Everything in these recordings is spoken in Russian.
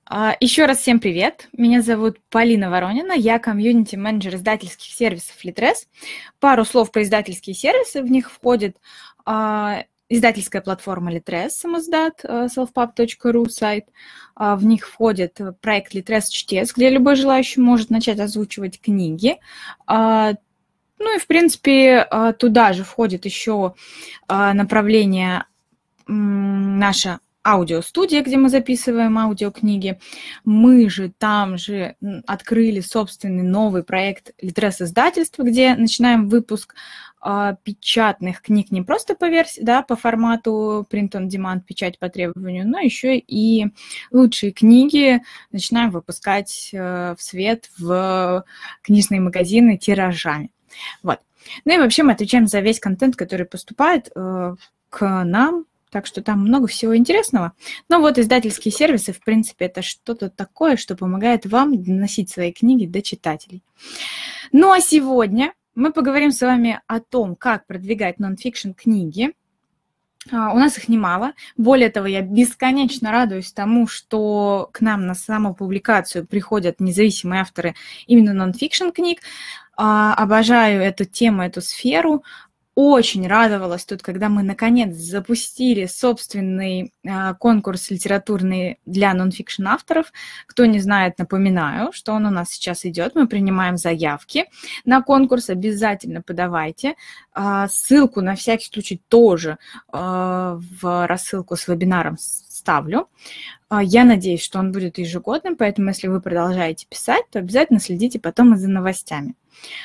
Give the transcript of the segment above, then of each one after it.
Еще раз всем привет. Меня зовут Полина Воронина. Я комьюнити-менеджер издательских сервисов Litres. Пару слов про издательские сервисы. В них входит издательская платформа Litres, самоздат, selfpub.ru сайт. В них входит проект Litres Чтец, где любой желающий может начать озвучивать книги. Ну и, в принципе, туда же входит еще направление наша аудиостудия, где мы записываем аудиокниги. Мы же там же открыли собственный новый проект Litres издательства, где начинаем выпуск печатных книг не просто по версии, да, по формату print on demand, печать по требованию, но еще и лучшие книги начинаем выпускать в свет в книжные магазины тиражами. Вот. Ну и вообще мы отвечаем за весь контент, который поступает к нам. Так что там много всего интересного. Но вот издательские сервисы, в принципе, это что-то такое, что помогает вам доносить свои книги до читателей. Ну а сегодня мы поговорим с вами о том, как продвигать нон-фикшн книги. У нас их немало. Более того, я бесконечно радуюсь тому, что к нам на самопубликацию приходят независимые авторы именно нон-фикшн книг. Обожаю эту тему, эту сферу. Очень радовалась тут, когда мы, наконец, запустили собственный конкурс литературный для нон-фикшн авторов. Кто не знает, напоминаю, что он у нас сейчас идет. Мы принимаем заявки на конкурс. Обязательно подавайте. Ссылку на всякий случай тоже в рассылку с вебинаром ставлю. Я надеюсь, что он будет ежегодным, поэтому если вы продолжаете писать, то обязательно следите потом и за новостями.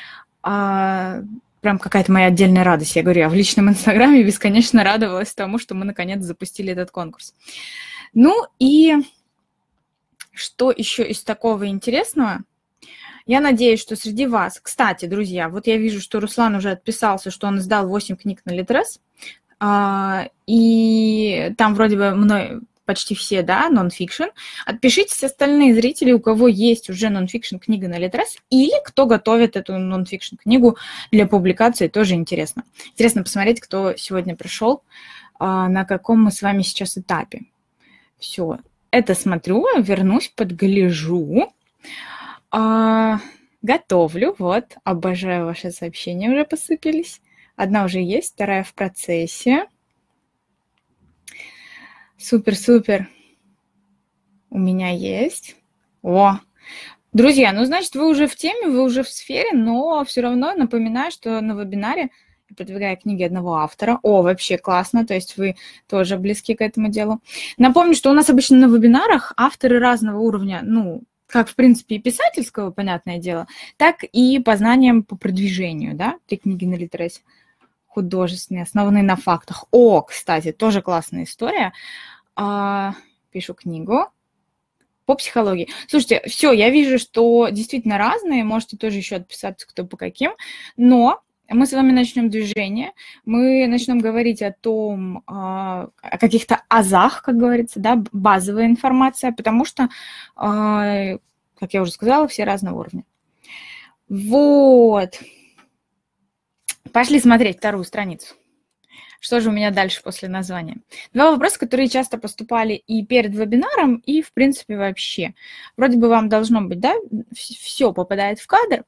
Прям какая-то моя отдельная радость. Я говорю, я в личном инстаграме бесконечно радовалась тому, что мы наконец запустили этот конкурс. Ну и что еще из такого интересного? Я надеюсь, что среди вас... Кстати, друзья, вот я вижу, что Руслан уже отписался, что он издал 8 книг на Litres. И там вроде бы мной... почти все, да, нон-фикшн. Отпишитесь остальные зрители, у кого есть уже нон-фикшн книга на Litres, или кто готовит эту нон-фикшн книгу для публикации, тоже интересно. Интересно посмотреть, кто сегодня пришел, на каком мы с вами сейчас этапе. Все, это смотрю, вернусь, подгляжу, готовлю, вот, обожаю ваши сообщения, уже посыпались. Одна уже есть, вторая в процессе. Супер-супер. У меня есть. О! Друзья, ну, значит, вы уже в теме, вы уже в сфере, но все равно напоминаю, что на вебинаре я продвигаю книги одного автора. О, вообще классно, то есть вы тоже близки к этому делу. Напомню, что у нас обычно на вебинарах авторы разного уровня, ну, как, в принципе, и писательского, понятное дело, так и по знаниям по продвижению, да, 3 книги на Litres. Художественные, основанные на фактах. О, кстати, тоже классная история. Пишу книгу по психологии. Слушайте, все, я вижу, что действительно разные, можете тоже еще отписаться, кто по каким, но мы с вами начнем движение, мы начнем говорить о том, о каких-то азах, как говорится, да, базовая информация, потому что, как я уже сказала, все разного уровня. Вот. Пошли смотреть вторую страницу. Что же у меня дальше после названия? 2 вопроса, которые часто поступали и перед вебинаром, и, в принципе, вообще. Вроде бы вам должно быть, да, все попадает в кадр.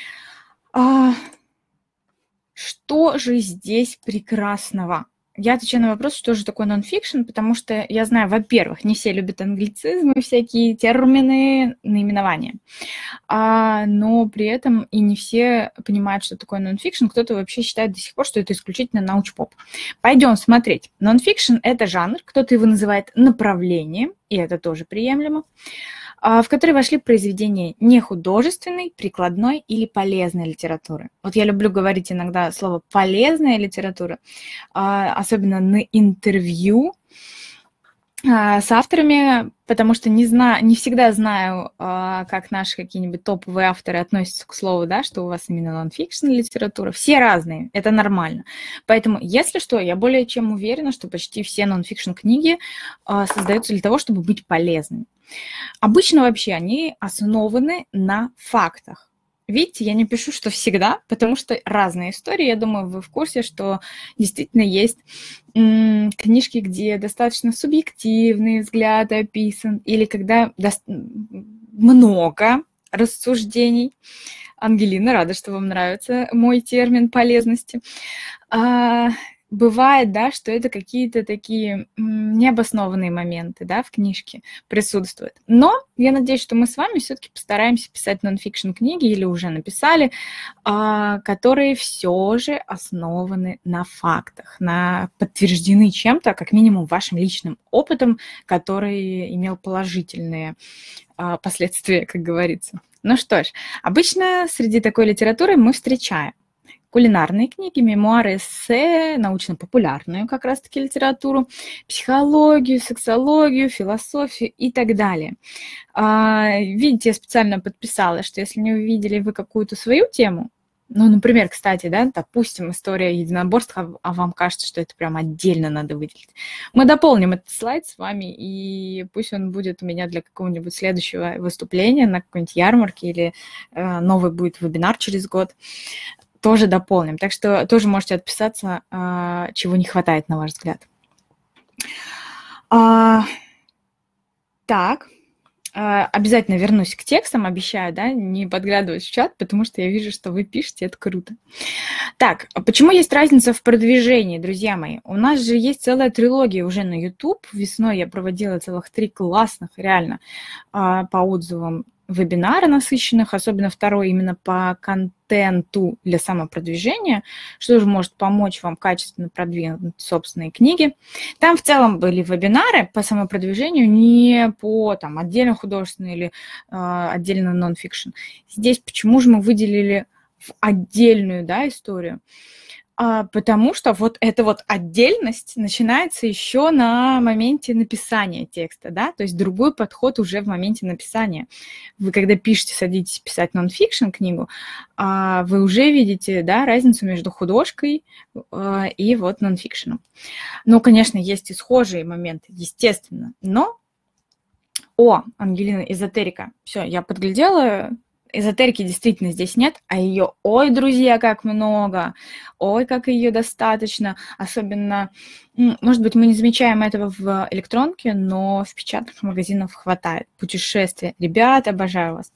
Что же здесь прекрасного? Я отвечаю на вопрос, что же такое нон-фикшн, потому что я знаю, во-первых, не все любят англицизмы, всякие термины, наименования, но при этом и не все понимают, что такое нон-фикшн. Кто-то вообще считает до сих пор, что это исключительно научпоп. Пойдем смотреть. Нон-фикшн – это жанр, кто-то его называет направлением, и это тоже приемлемо, в который вошли произведения нехудожественной, прикладной или полезной литературы. Вот я люблю говорить иногда слово «полезная литература», особенно на интервью с авторами, потому что не всегда знаю, как наши какие-нибудь топовые авторы относятся к слову, да, что у вас именно нон-фикшн литература. Все разные, это нормально. Поэтому, если что, я более чем уверена, что почти все нон-фикшн книги создаются для того, чтобы быть полезными. Обычно вообще они основаны на фактах. Видите, я не пишу, что всегда, потому что разные истории. Я думаю, вы в курсе, что действительно есть книжки, где достаточно субъективный взгляд описан, или когда много рассуждений. Ангелина, рада, что вам нравится мой термин полезности. Бывает, да, что это какие-то такие необоснованные моменты, да, в книжке присутствуют. Но я надеюсь, что мы с вами все-таки постараемся писать нон-фикшн книги или уже написали, которые все же основаны на фактах, подтверждены чем-то, как минимум вашим личным опытом, который имел положительные последствия, как говорится. Ну что ж, обычно среди такой литературы мы встречаем кулинарные книги, мемуары, эссе, научно-популярную как раз-таки литературу, психологию, сексологию, философию и так далее. Видите, я специально подписала, что если не увидели вы какую-то свою тему, ну, например, кстати, да, допустим, история единоборств, а вам кажется, что это прям отдельно надо выделить. Мы дополним этот слайд с вами, и пусть он будет у меня для какого-нибудь следующего выступления на какой-нибудь ярмарке или новый будет вебинар через год. Тоже дополним. Так что тоже можете отписаться, чего не хватает, на ваш взгляд. Так, обязательно вернусь к текстам, обещаю, да, не подглядывать в чат, потому что я вижу, что вы пишете, это круто. Так, почему есть разница в продвижении, друзья мои? У нас же есть целая трилогия уже на YouTube. Весной я проводила целых 3 классных, реально, по отзывам вебинара насыщенных, особенно второй именно по контенту для самопродвижения, что же может помочь вам качественно продвинуть собственные книги. Там в целом были вебинары по самопродвижению, не по там, отдельно художественной или отдельно нон-фикшн. Здесь почему же мы выделили в отдельную, да, историю? Потому что вот эта вот отдельность начинается еще на моменте написания текста, да, то есть другой подход уже в моменте написания. Вы когда пишете, садитесь писать нон-фикшн книгу, вы уже видите, да, разницу между художкой и вот нон-фикшеном. Ну, конечно, есть и схожие моменты, естественно, но... Ангелина, эзотерика. Все, я подглядела. Эзотерики действительно здесь нет, а ее, ой, друзья, как много, ой, как ее достаточно, особенно, может быть, мы не замечаем этого в электронке, но в печатных магазинах хватает. Путешествия. Ребята, обожаю вас.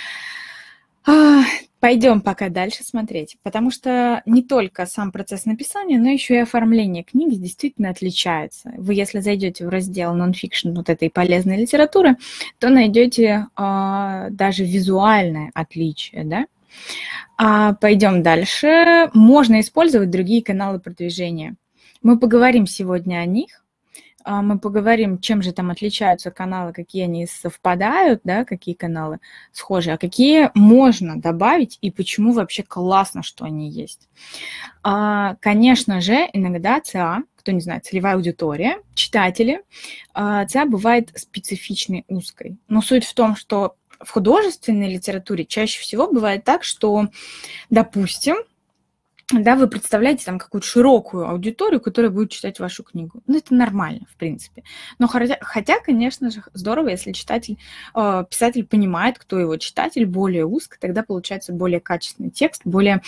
Пойдем пока дальше смотреть, потому что не только сам процесс написания, но еще и оформление книги действительно отличается. Вы, если зайдете в раздел нон-фикшн вот этой полезной литературы, то найдете даже визуальное отличие, да? Пойдем дальше. Можно использовать другие каналы продвижения. Мы поговорим сегодня о них. Мы поговорим, чем же там отличаются каналы, какие они совпадают, да, какие каналы схожи, а какие можно добавить и почему вообще классно, что они есть. Конечно же, иногда ЦА, кто не знает, целевая аудитория, читатели, ЦА бывает специфичной, узкой. Но суть в том, что в художественной литературе чаще всего бывает так, что, допустим, да, вы представляете там какую-то широкую аудиторию, которая будет читать вашу книгу. Ну, это нормально, в принципе. Но хотя, конечно же, здорово, если писатель понимает, кто его читатель, более узко, тогда получается более качественный текст, более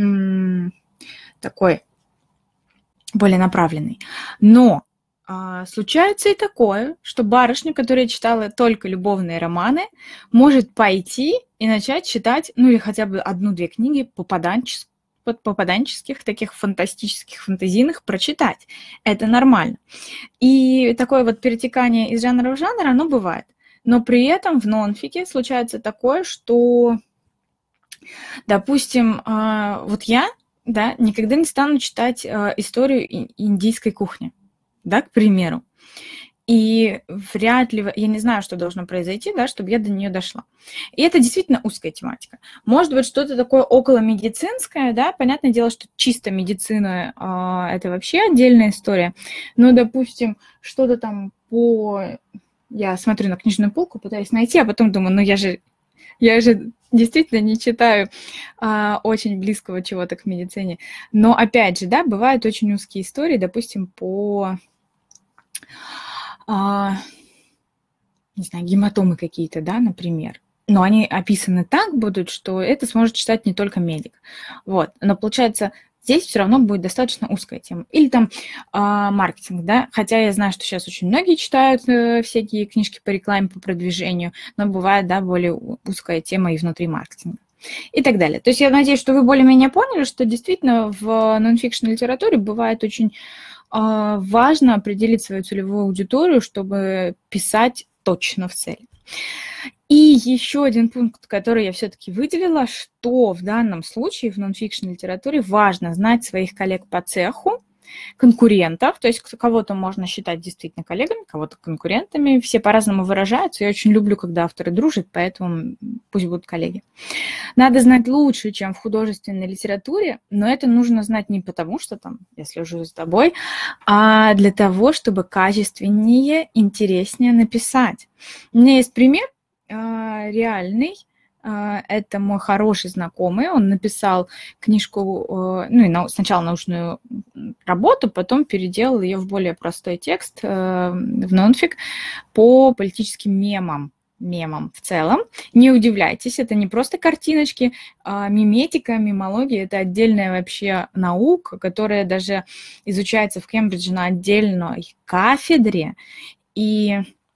такой, более направленный. Но случается и такое, что барышня, которая читала только любовные романы, может пойти и начать читать, ну или хотя бы 1-2 книги попаданческих, таких фантастических, фантазийных прочитать. Это нормально. И такое вот перетекание из жанра в жанр, оно бывает. Но при этом в нонфике случается такое, что, допустим, вот я, да, никогда не стану читать историю индийской кухни, да, к примеру. И вряд ли, я не знаю, что должно произойти, да, чтобы я до нее дошла. И это действительно узкая тематика. Может быть, что-то такое околомедицинское, да, понятное дело, что чисто медицина это вообще отдельная история. Но, допустим, что-то там Я смотрю на книжную полку, пытаюсь найти, а потом думаю, ну я же действительно не читаю очень близкого чего-то к медицине. Но, опять же, да, бывают очень узкие истории, допустим, по... не знаю, гематомы какие-то, да, например. но они описаны так будут, что это сможет читать не только медик. Вот. Но получается, здесь все равно будет достаточно узкая тема. Или там маркетинг, да, хотя я знаю, что сейчас очень многие читают всякие книжки по рекламе, по продвижению, но бывает, да, более узкая тема и внутри маркетинга. И так далее. То есть я надеюсь, что вы более-менее поняли, что действительно в нонфикшн литературе бывает очень важно определить свою целевую аудиторию, чтобы писать точно в цель. И еще один пункт, который я все-таки выделила, что в данном случае в нонфикшн литературе важно знать своих коллег по цеху, конкурентов, то есть кого-то можно считать действительно коллегами, кого-то конкурентами, все по-разному выражаются. Я очень люблю, когда авторы дружат, поэтому пусть будут коллеги. Надо знать лучше, чем в художественной литературе, но это нужно знать не потому, что там я слежу за тобой, а для того, чтобы качественнее, интереснее написать. У меня есть пример реальный. Это мой хороший знакомый, он написал книжку, ну, сначала научную работу, потом переделал ее в более простой текст, в нонфик, по политическим мемам в целом. Не удивляйтесь, это не просто картиночки, миметика, мемология – это отдельная вообще наука, которая даже изучается в Кембридже на отдельной кафедре, и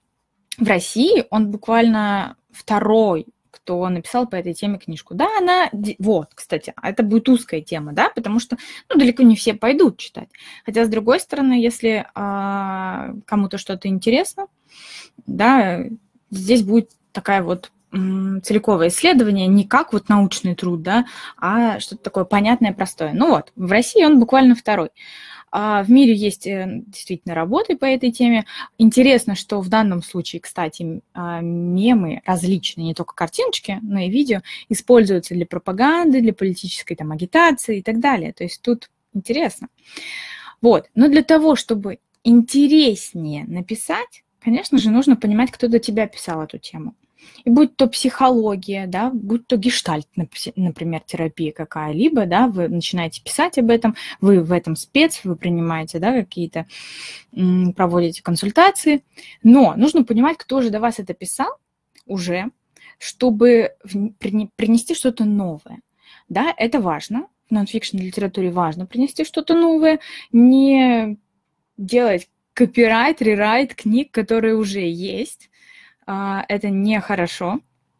в России он буквально второй, кто написал по этой теме книжку. Да, вот, кстати, это будет узкая тема, да, потому что, ну, далеко не все пойдут читать. Хотя, с другой стороны, если кому-то что-то интересно, да, здесь будет такая вот целиковое исследование, не как вот научный труд, да, а что-то такое понятное, простое. Ну вот, в России он буквально второй. В мире есть действительно работы по этой теме. Интересно, что в данном случае, кстати, мемы различные, не только картиночки, но и видео, используются для пропаганды, для политической там агитации и так далее. То есть тут интересно. Вот. Но для того, чтобы интереснее написать, конечно же, нужно понимать, кто до тебя писал эту тему. И будь то психология, да, будь то гештальт, например, терапия какая-либо, да, вы начинаете писать об этом, вы в этом спец, вы принимаете, да, какие-то, проводите консультации, но нужно понимать, кто же до вас это писал уже, чтобы принести что-то новое, да, это важно, в нонфикшн литературе важно принести что-то новое, не делать копирайт, рерайт книг, которые уже есть. Это нехорошо.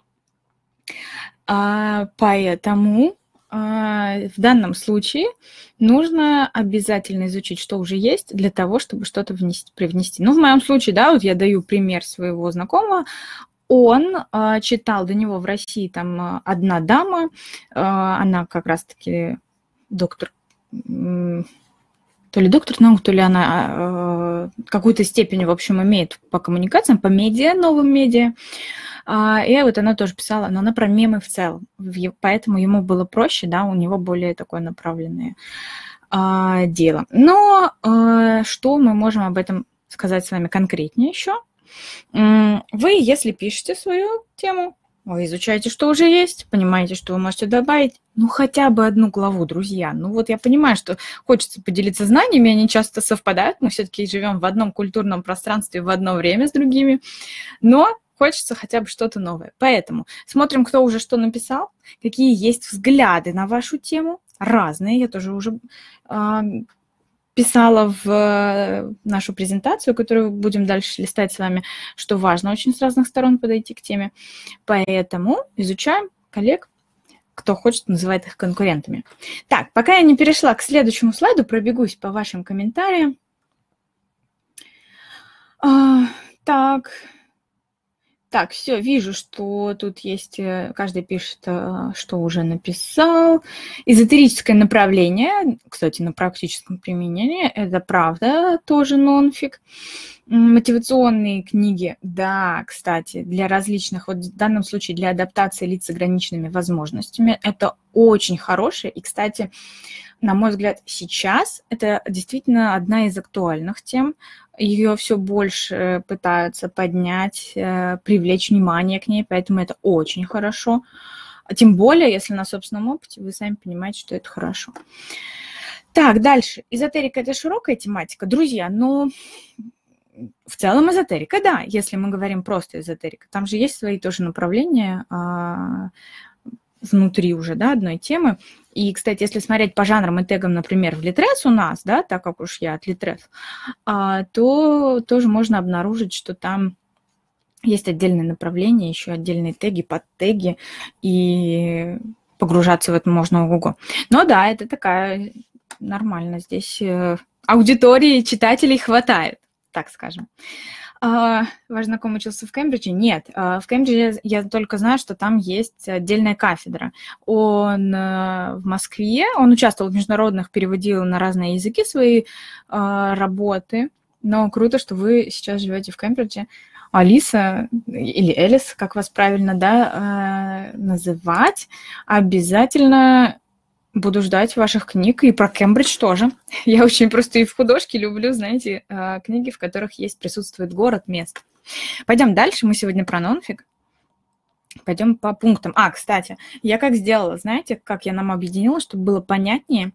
Поэтому в данном случае нужно обязательно изучить, что уже есть, для того, чтобы что-то привнести. Ну, в моем случае, да, вот я даю пример своего знакомого. Он читал, до него в России там одна дама, она как раз-таки доктор, то ли доктор наук, то ли она какую-то степень, в общем, имеет по коммуникациям, по медиа, новым медиа. И вот она тоже писала, но она про мемы в целом. Поэтому ему было проще, да, у него более такое направленное дело. Но что мы можем об этом сказать с вами конкретнее еще? Вы, если пишете свою тему, вы изучаете, что уже есть, понимаете, что вы можете добавить, ну, хотя бы одну главу, друзья. Ну, вот я понимаю, что хочется поделиться знаниями, они часто совпадают, мы все-таки живем в одном культурном пространстве в одно время с другими, но хочется хотя бы что-то новое. Поэтому смотрим, кто уже что написал, какие есть взгляды на вашу тему, разные, я тоже уже писала в нашу презентацию, которую будем дальше листать с вами, что важно очень с разных сторон подойти к теме. Поэтому изучаем коллег, кто хочет, называет их конкурентами. Так, пока я не перешла к следующему слайду, пробегусь по вашим комментариям. Так, все, вижу, что тут есть, каждый пишет, что уже написал. Эзотерическое направление, кстати, на практическом применении, это правда, тоже нонфик. Мотивационные книги, да, кстати, для различных, вот в данном случае для адаптации лиц с ограниченными возможностями, это очень хорошее. И, кстати, на мой взгляд, сейчас это действительно одна из актуальных тем. Ее все больше пытаются поднять, привлечь внимание к ней, поэтому это очень хорошо. Тем более, если на собственном опыте, вы сами понимаете, что это хорошо. Так, дальше. Эзотерика – это широкая тематика. Друзья, ну, в целом эзотерика, да, если мы говорим просто эзотерика. Там же есть свои тоже направления внутри уже, да, одной темы. И, кстати, если смотреть по жанрам и тегам, например, в Litres у нас, да, так как уж я от Litres, то тоже можно обнаружить, что там есть отдельные направления, еще отдельные теги, подтеги, и погружаться в это можно ого-го. Но да, это такая нормально. Здесь аудитории, читателей хватает, так скажем. Ваш знакомый учился в Кембридже? Нет. В Кембридже я только знаю, что там есть отдельная кафедра. Он в Москве, он участвовал в международных, переводил на разные языки свои работы. Но круто, что вы сейчас живете в Кембридже. Алиса или Элис, как вас правильно, да, называть, обязательно буду ждать ваших книг, и про Кембридж тоже. Я очень просто и в художке люблю, знаете, книги, в которых присутствует город, место. Пойдем дальше, мы сегодня про нонфик. Пойдем по пунктам. Кстати, я как сделала, знаете, как я нам объединила, чтобы было понятнее.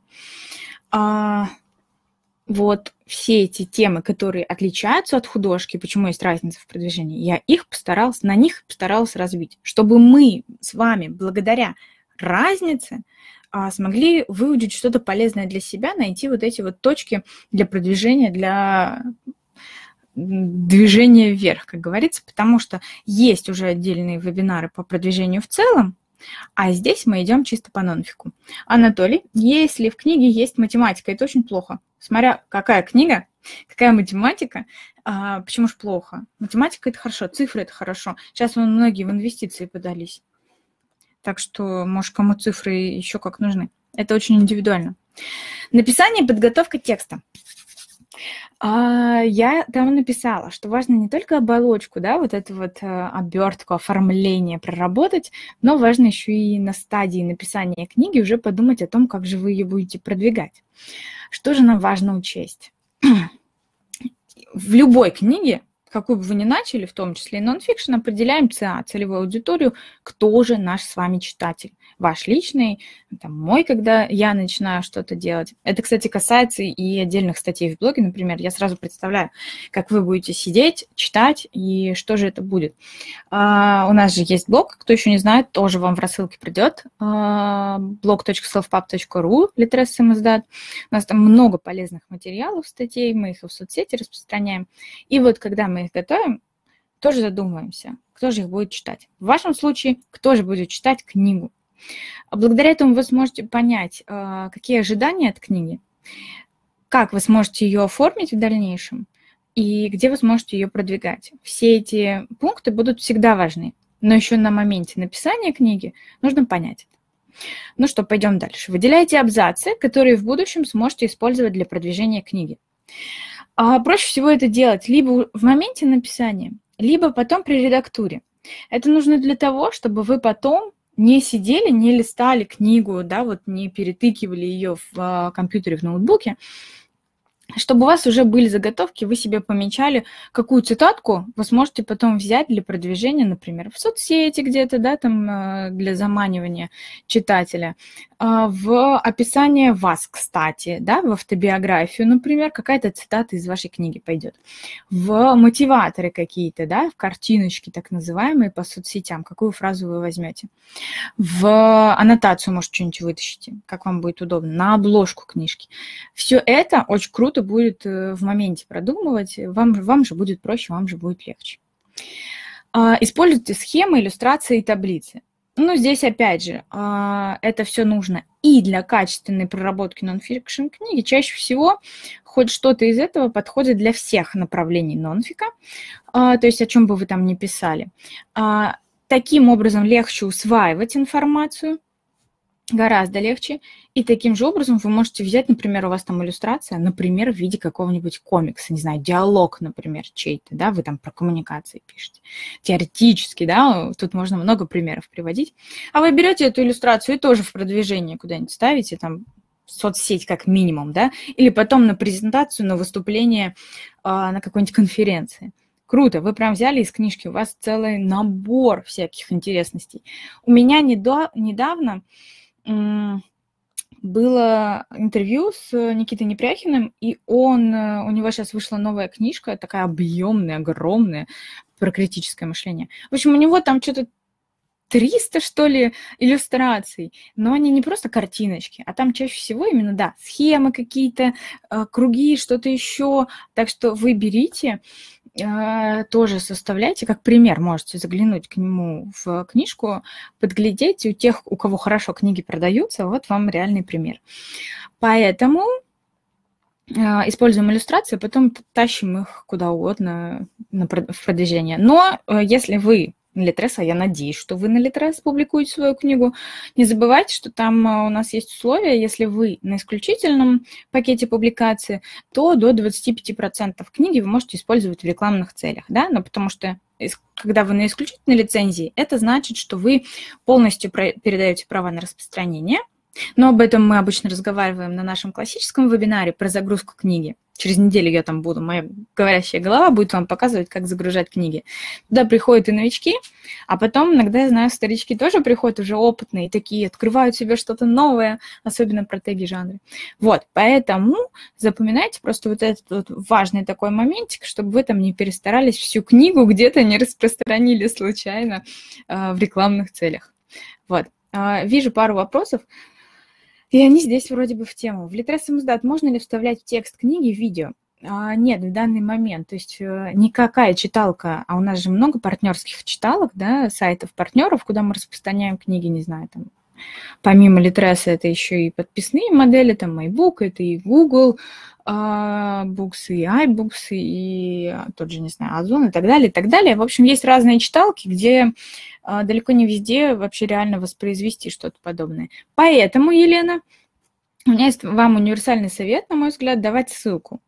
Вот все эти темы, которые отличаются от художки, почему есть разница в продвижении, на них постаралась развить, чтобы мы с вами благодаря разнице смогли выудить что-то полезное для себя, найти вот эти вот точки для продвижения, для движения вверх, как говорится, потому что есть уже отдельные вебинары по продвижению в целом, а здесь мы идем чисто по нонфику. Анатолий, если в книге есть математика, это очень плохо. Смотря какая книга, какая математика, почему ж плохо? Математика – это хорошо, цифры – это хорошо. Сейчас многие в инвестиции подались. Так что, может, кому цифры еще как нужны. Это очень индивидуально. Написание и подготовка текста. Я там написала, что важно не только оболочку, да, вот эту вот обертку, оформление проработать, но важно еще и на стадии написания книги уже подумать о том, как же вы ее будете продвигать. Что же нам важно учесть? В любой книге, какую бы вы ни начали, в том числе и нонфикшн, определяем ЦА, целевую аудиторию, кто же наш с вами читатель. Ваш личный, там, мой, когда я начинаю что-то делать. Это, кстати, касается и отдельных статей в блоге, например. Я сразу представляю, как вы будете сидеть, читать, и что же это будет. У нас же есть блог, кто еще не знает, тоже вам в рассылке придет. blog.selfpub.ru, Litres самоздат. У нас там много полезных материалов, статей, мы их и в соцсети распространяем. И вот когда мы их готовим, тоже задумываемся, кто же их будет читать. В вашем случае, кто же будет читать книгу. Благодаря этому вы сможете понять, какие ожидания от книги, как вы сможете ее оформить в дальнейшем и где вы сможете ее продвигать. Все эти пункты будут всегда важны, но еще на моменте написания книги нужно понять это. Ну что, пойдем дальше. Выделяйте абзацы, которые в будущем сможете использовать для продвижения книги. Проще всего это делать либо в моменте написания, либо потом при редактуре. Это нужно для того, чтобы вы потом не сидели, не листали книгу, да, вот не перетыкивали ее в компьютере, в ноутбуке, чтобы у вас уже были заготовки, вы себе помечали, какую цитатку вы сможете потом взять для продвижения, например, в соцсети где-то, да, там для заманивания читателя, в описание вас, кстати, да, в автобиографию, например, какая-то цитата из вашей книги пойдет, в мотиваторы какие-то, да, в картиночки так называемые по соцсетям, какую фразу вы возьмете, в аннотацию, может, что-нибудь вытащите, как вам будет удобно, на обложку книжки. Все это очень круто будет в моменте продумывать, вам же будет проще, вам же будет легче. Используйте схемы, иллюстрации и таблицы. Ну, здесь, опять же, это все нужно и для качественной проработки нонфикшн книги. Чаще всего хоть что-то из этого подходит для всех направлений нонфика, то есть о чем бы вы там ни писали. Таким образом легче усваивать информацию, гораздо легче. И таким же образом вы можете взять, например, у вас там иллюстрация, например, в виде какого-нибудь комикса, не знаю, диалог, например, чей-то, да, вы там про коммуникации пишете. Теоретически, да, тут можно много примеров приводить. А вы берете эту иллюстрацию и тоже в продвижение куда-нибудь ставите, там, в соцсеть как минимум, да, или потом на презентацию, на выступление на какой-нибудь конференции. Круто, вы прям взяли из книжки, у вас целый набор всяких интересностей. У меня недавно было интервью с Никитой Непряхиным, и у него сейчас вышла новая книжка, такая объемная, огромная, про критическое мышление. В общем, у него там что-то 300, что ли, иллюстраций, но они не просто картиночки, а там чаще всего именно, да, схемы какие-то, круги, что-то еще. Так что вы берите, тоже составляйте, как пример, можете заглянуть к нему в книжку, подглядеть, у тех, у кого хорошо книги продаются, вот вам реальный пример. Поэтому используем иллюстрации, потом тащим их куда угодно в продвижение. Но если вы на Литрес, а я надеюсь, что вы на Литрес публикуете свою книгу, не забывайте, что там у нас есть условия, если вы на исключительном пакете публикации, то до 25% книги вы можете использовать в рекламных целях, да, но потому что когда вы на исключительной лицензии, это значит, что вы полностью передаете права на распространение, но об этом мы обычно разговариваем на нашем классическом вебинаре про загрузку книги. Через неделю я там буду, моя говорящая голова будет вам показывать, как загружать книги. Туда приходят и новички, а потом иногда, я знаю, старички тоже приходят уже опытные, такие, открывают себе что-то новое, особенно про теги жанры. Вот, поэтому запоминайте просто вот этот вот важный такой моментик, чтобы вы там не перестарались, всю книгу где-то не распространили случайно в рекламных целях. Вот, вижу пару вопросов. И они здесь вроде бы в тему. В Литрес самоздат можно ли вставлять в текст книги в видео? Нет, в данный момент. То есть никакая читалка, а у нас же много партнерских читалок, да, сайтов партнеров, куда мы распространяем книги, не знаю, там, помимо Литреса это еще и подписные модели, там, MyBook, это и Google Books, и iBooks, и тот же, не знаю, Озон и так далее, и так далее. В общем, есть разные читалки, где далеко не везде вообще реально воспроизвести что-то подобное. Поэтому, Елена, у меня есть вам универсальный совет, на мой взгляд, давать ссылку.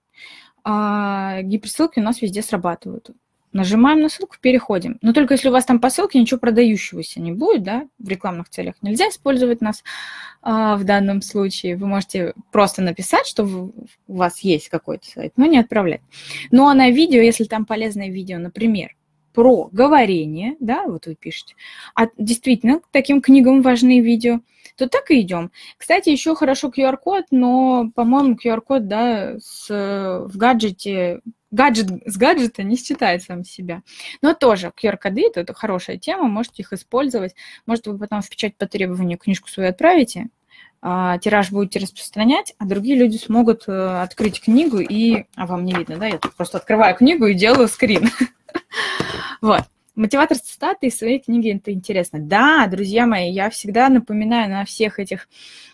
Гиперссылки у нас везде срабатывают. Нажимаем на ссылку, переходим. Но только если у вас там по ссылке ничего продающегося не будет, да, в рекламных целях нельзя использовать нас в данном случае. Вы можете просто написать, что у вас есть какой-то сайт, но не отправлять. Ну а на видео, если там полезное видео, например, про говорение, да, вот вы пишете, а действительно к таким книгам важны видео, то так и идем. Кстати, еще хорошо QR-код, но, по-моему, QR-код, да, в гаджете, гаджет с гаджета не считает сам себя. Но тоже QR-коды, это хорошая тема, можете их использовать. Может, вы потом в печать по требованию книжку свою отправите, тираж будете распространять, а другие люди смогут открыть книгу и... А вам не видно, да? Я тут просто открываю книгу и делаю скрин. Вот. Мотиватор цитаты из своей книги – это интересно. Да, друзья мои, я всегда напоминаю на всех этих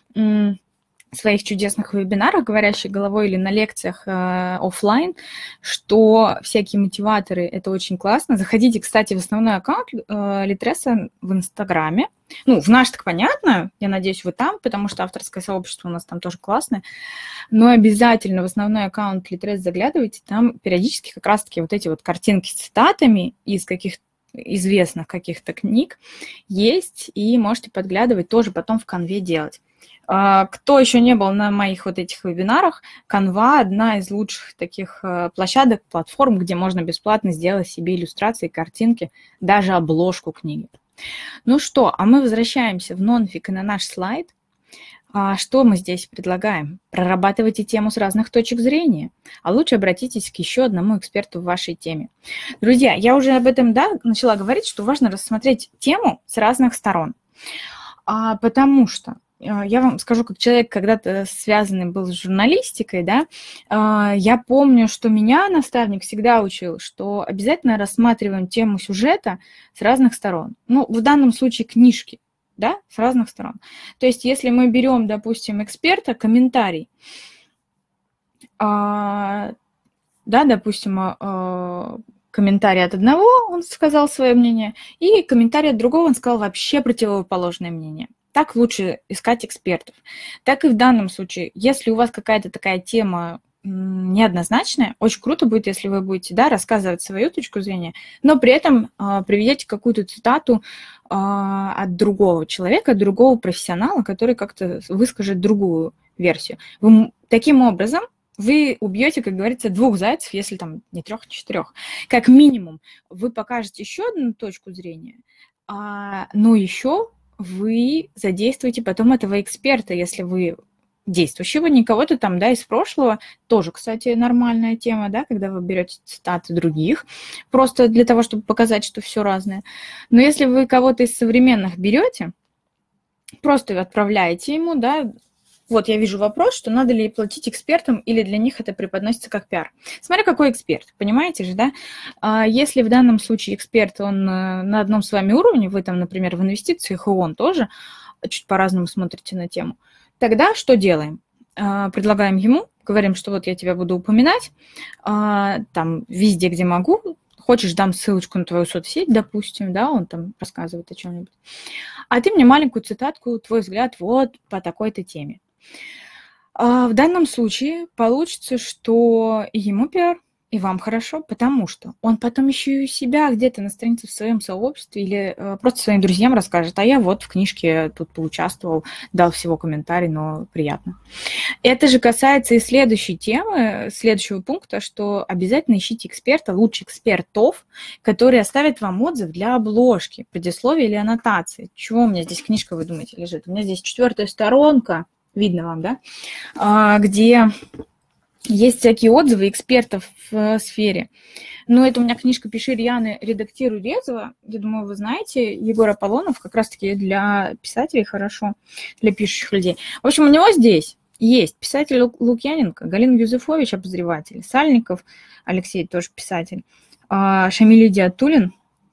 своих чудесных вебинарах, говорящих головой, или на лекциях офлайн, что всякие мотиваторы – это очень классно. Заходите, кстати, в основной аккаунт Литреса в Инстаграме. Ну, в наш так понятно, я надеюсь, вы там, потому что авторское сообщество у нас там тоже классное. Но обязательно в основной аккаунт Литрес заглядывайте, там периодически как раз-таки вот эти вот картинки с цитатами из каких-то известных каких-то книг есть, и можете подглядывать, тоже потом в Canva делать. Кто еще не был на моих вот этих вебинарах, Canva – одна из лучших таких площадок, платформ, где можно бесплатно сделать себе иллюстрации, картинки, даже обложку книги. Ну что, а мы возвращаемся в нонфик и на наш слайд. Что мы здесь предлагаем? Прорабатывайте тему с разных точек зрения, а лучше обратитесь к еще одному эксперту в вашей теме. Друзья, я уже об этом, да, начала говорить, что важно рассмотреть тему с разных сторон, потому что я вам скажу, как человек, когда-то связанный был с журналистикой, да, я помню, что меня наставник всегда учил, что обязательно рассматриваем тему сюжета с разных сторон. Ну, в данном случае книжки, да, с разных сторон. То есть, если мы берем, допустим, эксперта, комментарий, да, допустим, комментарий от одного, он сказал свое мнение, и комментарий от другого, он сказал вообще противоположное мнение. Так лучше искать экспертов. Так и в данном случае, если у вас какая-то такая тема неоднозначная, очень круто будет, если вы будете, да, рассказывать свою точку зрения, но при этом приведете какую-то цитату от другого человека, от другого профессионала, который как-то выскажет другую версию. Таким образом вы убьете, как говорится, 2 зайцев, если там не 3, не 4. Как минимум вы покажете еще одну точку зрения, но еще вы задействуете потом этого эксперта, если вы действующего, не кого-то там, да, из прошлого. Тоже, кстати, нормальная тема, да, когда вы берете цитаты других, просто для того, чтобы показать, что все разное. Но если вы кого-то из современных берете, просто отправляете ему, да, вот я вижу вопрос, что надо ли платить экспертам, или для них это преподносится как пиар. Смотря какой эксперт, понимаете же, да? Если в данном случае эксперт, он на одном с вами уровне, вы там, например, в инвестициях, и он тоже, чуть по-разному смотрите на тему, тогда что делаем? Предлагаем ему, говорим, что вот я тебя буду упоминать, там везде, где могу, хочешь, дам ссылочку на твою соцсеть, допустим, да, он там рассказывает о чем-нибудь, а ты мне маленькую цитатку, твой взгляд вот по такой-то теме. В данном случае получится, что и ему пиар, и вам хорошо, потому что он потом еще и у себя где-то на странице в своем сообществе или просто своим друзьям расскажет, а я вот в книжке тут поучаствовал, дал всего комментарий, но приятно. Это же касается и следующей темы, следующего пункта, что обязательно ищите эксперта, лучше экспертов, которые оставят вам отзыв для обложки, предисловия или аннотации. Чего у меня здесь книжка, вы думаете, лежит? У меня здесь 4-я сторонка, видно вам, да, где есть всякие отзывы экспертов в сфере. Но это у меня книжка «Пиши рьяно, редактируй резво». Я думаю, вы знаете, Егор Аполлонов как раз-таки для писателей хорошо, для пишущих людей. В общем, у него здесь есть писатель Лукьяненко, Галина Юзефович, обозреватель, Сальников Алексей, тоже писатель, Шамиль Идиатуллин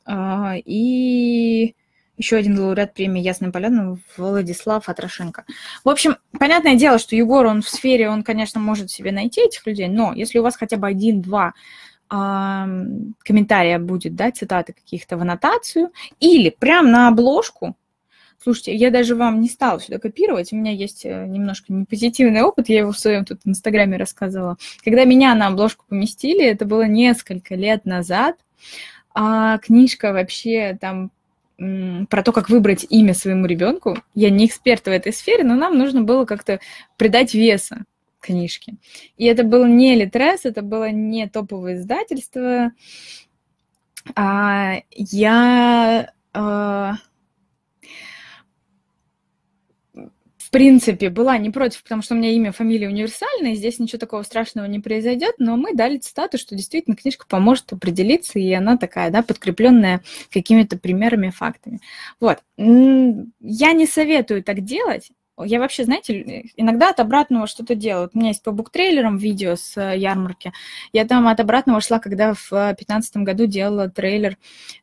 и еще один лауреат премии «Ясным полярным» Владислав Атрошенко. В общем, понятное дело, что Егор, он в сфере, он, конечно, может себе найти этих людей, но если у вас хотя бы 1-2 комментария будет, да, цитаты каких-то в аннотацию, или прям на обложку. Слушайте, я даже вам не стала сюда копировать, у меня есть немножко непозитивный опыт, я его в своем тут в Инстаграме рассказывала. Когда меня на обложку поместили, это было несколько лет назад, книжка вообще там про то, как выбрать имя своему ребенку. Я не эксперт в этой сфере, но нам нужно было как-то придать веса книжке. И это был не Литрес, это было не топовое издательство. Я в принципе была не против, потому что у меня имя, фамилия универсальная, здесь ничего такого страшного не произойдет, но мы дали цитату, что действительно книжка поможет определиться, и она такая, да, подкрепленная какими-то примерами, фактами. Вот. Я не советую так делать. Я вообще, знаете, иногда от обратного что-то делаю. У меня есть по буктрейлерам видео с ярмарки. Я там от обратного шла, когда в 2015 году делала трейлер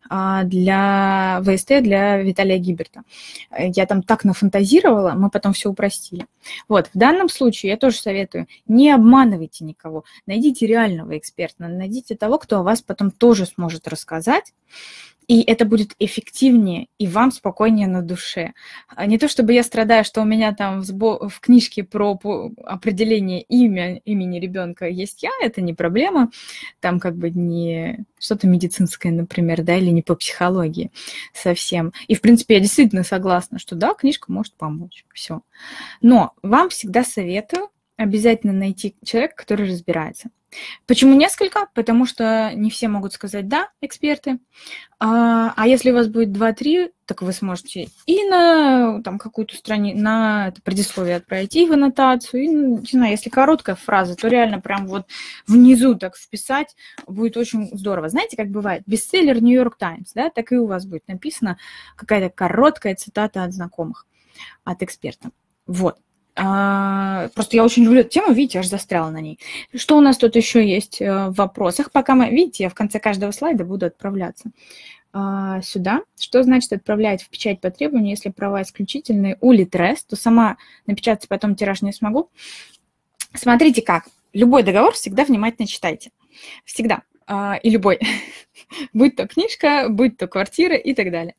для ВСТ, для Виталия Гиберта. Я там так нафантазировала, мы потом все упростили. Вот, в данном случае я тоже советую, не обманывайте никого. Найдите реального эксперта, найдите того, кто о вас потом тоже сможет рассказать. И это будет эффективнее, и вам спокойнее на душе. Не то чтобы я страдаю, что у меня там в книжке про определение имени ребенка есть я, это не проблема. Там как бы не что-то медицинское, например, да, или не по психологии совсем. И, в принципе, я действительно согласна, что да, книжка может помочь. Все. Но вам всегда советую обязательно найти человека, который разбирается. Почему несколько? Потому что не все могут сказать «да», эксперты. А если у вас будет 2-3, так вы сможете и на там, какую-то страницу, на это предисловие отправить, и в аннотацию, и, не знаю, если короткая фраза, то реально прям вот внизу так вписать будет очень здорово. Знаете, как бывает? Бестселлер New York Times, да, так и у вас будет написана какая-то короткая цитата от знакомых, от эксперта. Вот. Просто я очень люблю эту тему, видите, аж застряла на ней. Что у нас тут еще есть в вопросах? Пока мы, видите, я в конце каждого слайда буду отправляться сюда. Что значит отправлять в печать по требованию, если права исключительные у Литрес, то сама напечатать потом тираж не смогу. Смотрите как. Любой договор всегда внимательно читайте. Всегда. И любой. Будь то книжка, будь то квартира и так далее.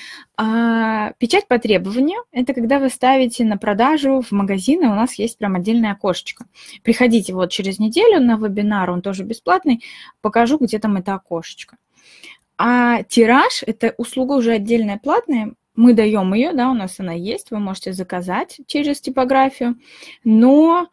Печать по требованию – это когда вы ставите на продажу в магазины, у нас есть прям отдельное окошечко. Приходите вот через неделю на вебинар, он тоже бесплатный, покажу, где там это окошечко. А тираж – это услуга уже отдельная, платная, мы даем ее, да, у нас она есть, вы можете заказать через типографию, но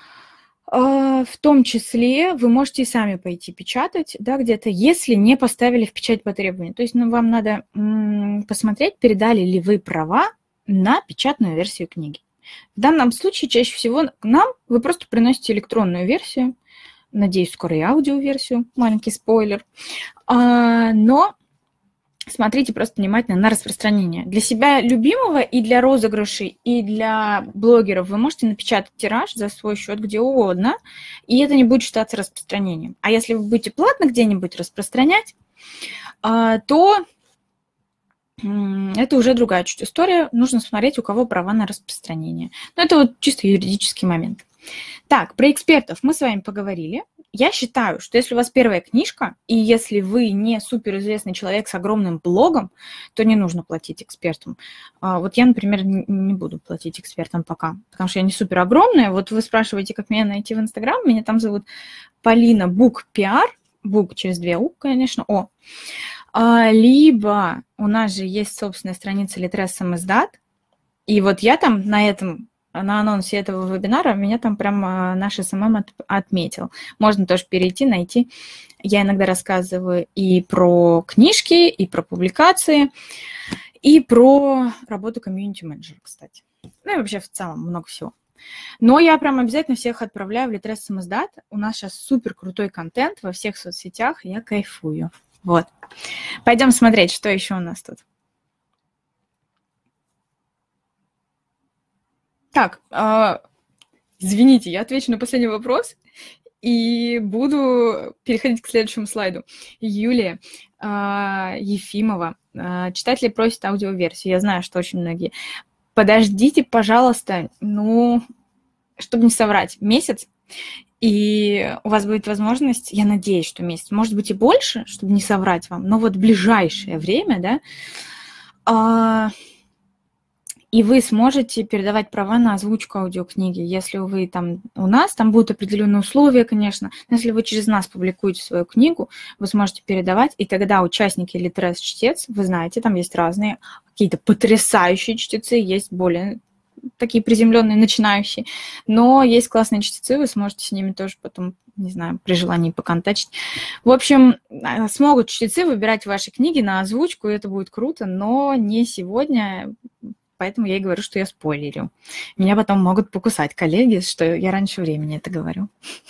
в том числе вы можете и сами пойти печатать, да, где-то, если не поставили в печать по требованию. То есть вам надо посмотреть, передали ли вы права на печатную версию книги. В данном случае чаще всего нам вы просто приносите электронную версию, надеюсь, скоро и аудиоверсию, маленький спойлер, но смотрите просто внимательно на распространение. Для себя любимого и для розыгрышей, и для блогеров вы можете напечатать тираж за свой счет где угодно, и это не будет считаться распространением. А если вы будете платно где-нибудь распространять, то это уже другая чуть история. Нужно смотреть, у кого права на распространение. Но это вот чисто юридический момент. Так, про экспертов мы с вами поговорили. Я считаю, что если у вас первая книжка, и если вы не суперизвестный человек с огромным блогом, то не нужно платить экспертам. Вот я, например, не буду платить экспертам пока, потому что я не супер огромная. Вот вы спрашиваете, как меня найти в Инстаграм. Меня там зовут Полина Бук PR. Бук через 2 У, конечно, О. Либо у нас же есть собственная страница Litres Самиздат. И вот я там на анонсе этого вебинара меня там прям наш СММ отметил. Можно тоже перейти, найти. Я иногда рассказываю и про книжки, и про публикации, и про работу комьюнити-менеджера, кстати. Ну и вообще в целом много всего. Но я прям обязательно всех отправляю в Litres Самиздат. У нас сейчас супер крутой контент во всех соцсетях. Я кайфую. Вот. Пойдем смотреть, что еще у нас тут. Так, извините, я отвечу на последний вопрос и буду переходить к следующему слайду. Юлия Ефимова. Читатели просят аудиоверсию. Я знаю, что очень многие. Подождите, пожалуйста, чтобы не соврать, месяц, и у вас будет возможность, я надеюсь, что месяц, может быть и больше, чтобы не соврать вам, но вот в ближайшее время, да, и вы сможете передавать права на озвучку аудиокниги. Если вы там у нас, там будут определенные условия, конечно. Но если вы через нас публикуете свою книгу, вы сможете передавать, и тогда участники Litres Чтец, вы знаете, там есть разные, какие-то потрясающие чтецы, есть более такие приземленные, начинающие. Но есть классные чтецы, вы сможете с ними тоже потом, не знаю, при желании поконтачить. В общем, смогут чтецы выбирать ваши книги на озвучку, и это будет круто, но не сегодня. Поэтому я и говорю, что я спойлерю. Меня потом могут покусать коллеги, что я раньше времени это говорю.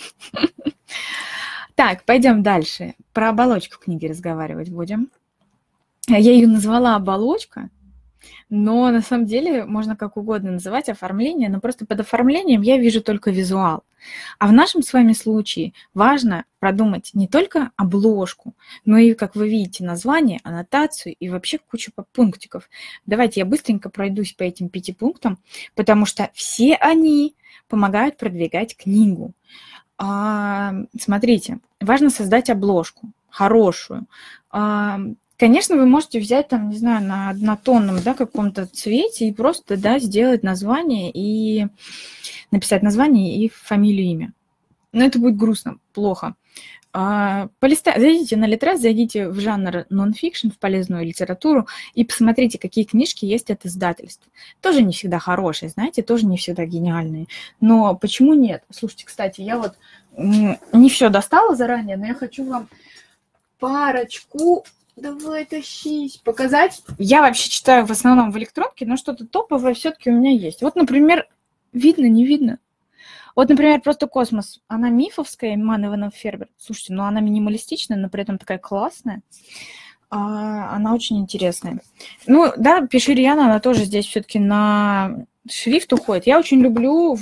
Так, пойдем дальше. Про оболочку книги разговаривать будем. Я ее назвала оболочка, но на самом деле можно как угодно называть оформление, но просто под оформлением я вижу только визуал. А в нашем с вами случае важно продумать не только обложку, но и, как вы видите, название, аннотацию и вообще кучу пунктиков. Давайте я быстренько пройдусь по этим 5 пунктам, потому что все они помогают продвигать книгу. Смотрите, важно создать обложку хорошую. Конечно, вы можете взять там, не знаю, на однотонном, да, каком-то цвете и просто, да, сделать название и написать название и фамилию, имя. Но это будет грустно, плохо. Зайдите на Litres, зайдите в жанр нон-фикшн, в полезную литературу и посмотрите, какие книжки есть от издательств. Тоже не всегда хорошие, знаете, тоже не всегда гениальные. Но почему нет? Слушайте, кстати, я вот не все достала заранее, но я хочу вам парочку... Давай тащись, показать. Я вообще читаю в основном в электронке, но что-то топовое все-таки у меня есть. Вот, например, видно, не видно. Вот, например, просто «Космос». Она мифовская, Ман Иванов Фербер. Слушайте, ну она минималистичная, но при этом такая классная. Она очень интересная. Ну, да, Пиширьяна, она тоже здесь все-таки на шрифт уходит. Я очень люблю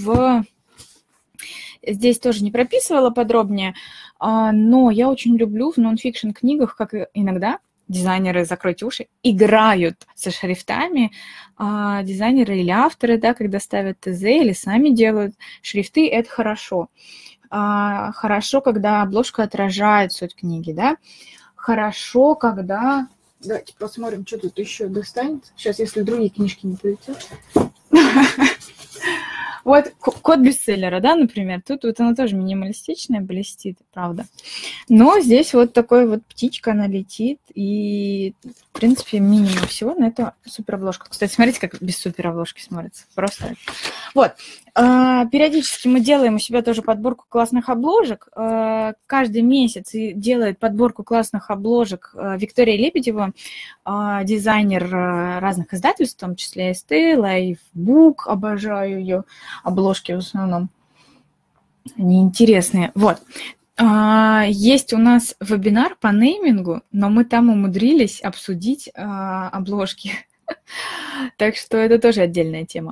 Здесь тоже не прописывала подробнее, но я очень люблю в нон-фикшн книгах, как иногда дизайнеры, закройте уши, играют со шрифтами, дизайнеры или авторы, да, когда ставят ТЗ или сами делают шрифты, это хорошо. Хорошо, когда обложка отражает суть книги, да. Хорошо, когда... Давайте посмотрим, что тут еще достанется. Сейчас, если другие книжки не полетят. Вот код бестселлера, да, например. Тут вот она тоже минималистичная, блестит, правда. Но здесь вот такой вот птичка, она летит, и, в принципе, минимум всего, но это суперобложка. Кстати, смотрите, как без суперобложки смотрится. Просто. Вот. Периодически мы делаем у себя тоже подборку классных обложек. Каждый месяц делает подборку классных обложек Виктория Лебедева, дизайнер разных издательств, в том числе СТ, Lifebook, обожаю ее обложки в основном. Они интересные. Вот. Есть у нас вебинар по неймингу, но мы там умудрились обсудить обложки. Так что это тоже отдельная тема.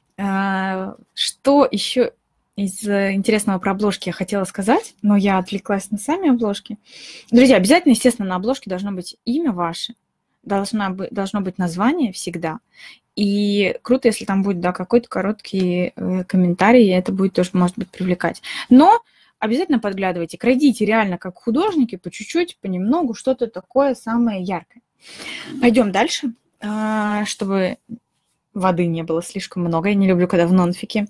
Что еще из интересного про обложки я хотела сказать, но я отвлеклась на сами обложки. Друзья, обязательно, естественно, на обложке должно быть имя ваше, должно быть название всегда. И круто, если там будет, да, какой-то короткий комментарий, и это будет тоже, может быть, привлекать. Но обязательно подглядывайте, крадите реально как художники, по чуть-чуть, понемногу, что-то такое самое яркое. Пойдем дальше, чтобы воды не было слишком много. Я не люблю, когда в нонфике.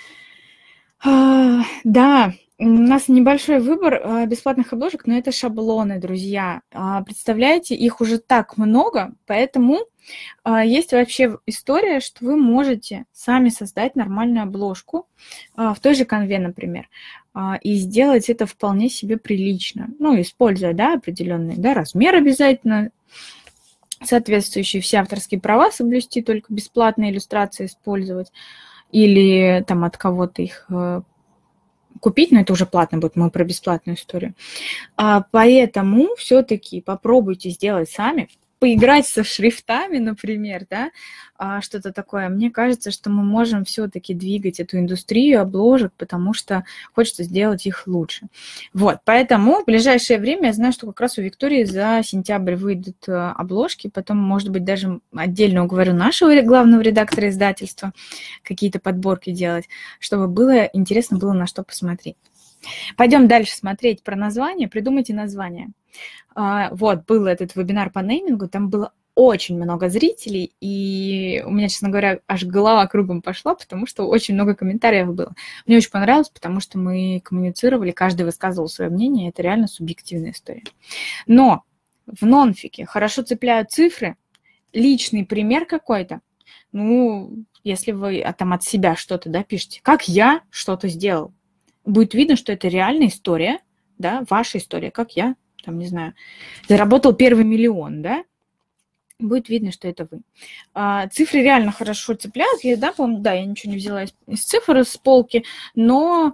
Да, у нас небольшой выбор бесплатных обложек, но это шаблоны, друзья. Представляете, их уже так много, поэтому есть вообще история, что вы можете сами создать нормальную обложку в той же Canva, например, и сделать это вполне себе прилично. Ну, используя, да, определенный, да, размер обязательно, соответствующие все авторские права соблюсти, только бесплатные иллюстрации использовать или там от кого-то их купить, но это уже платно будет, мы про бесплатную историю. Поэтому все-таки попробуйте сделать сами, поиграть со шрифтами, например, да, что-то такое. Мне кажется, что мы можем все-таки двигать эту индустрию обложек, потому что хочется сделать их лучше. Вот, поэтому в ближайшее время я знаю, что как раз у Виктории за сентябрь выйдут обложки, потом, может быть, даже отдельно уговорю нашего главного редактора издательства какие-то подборки делать, чтобы было интересно было на что посмотреть. Пойдем дальше смотреть про название. Придумайте название. Вот, был этот вебинар по неймингу, там было очень много зрителей, и у меня, честно говоря, аж голова кругом пошла, потому что очень много комментариев было. Мне очень понравилось, потому что мы коммуницировали, каждый высказывал свое мнение, это реально субъективная история. Но в нонфике хорошо цепляют цифры, личный пример какой-то, ну, если вы там от себя что-то, да, пишете, как я что-то сделал, будет видно, что это реальная история, да, ваша история, как я, там, не знаю, заработал первый миллион, да, будет видно, что это вы. Цифры реально хорошо цепляют. Я, да, помню, да, я ничего не взяла из цифр, с полки, но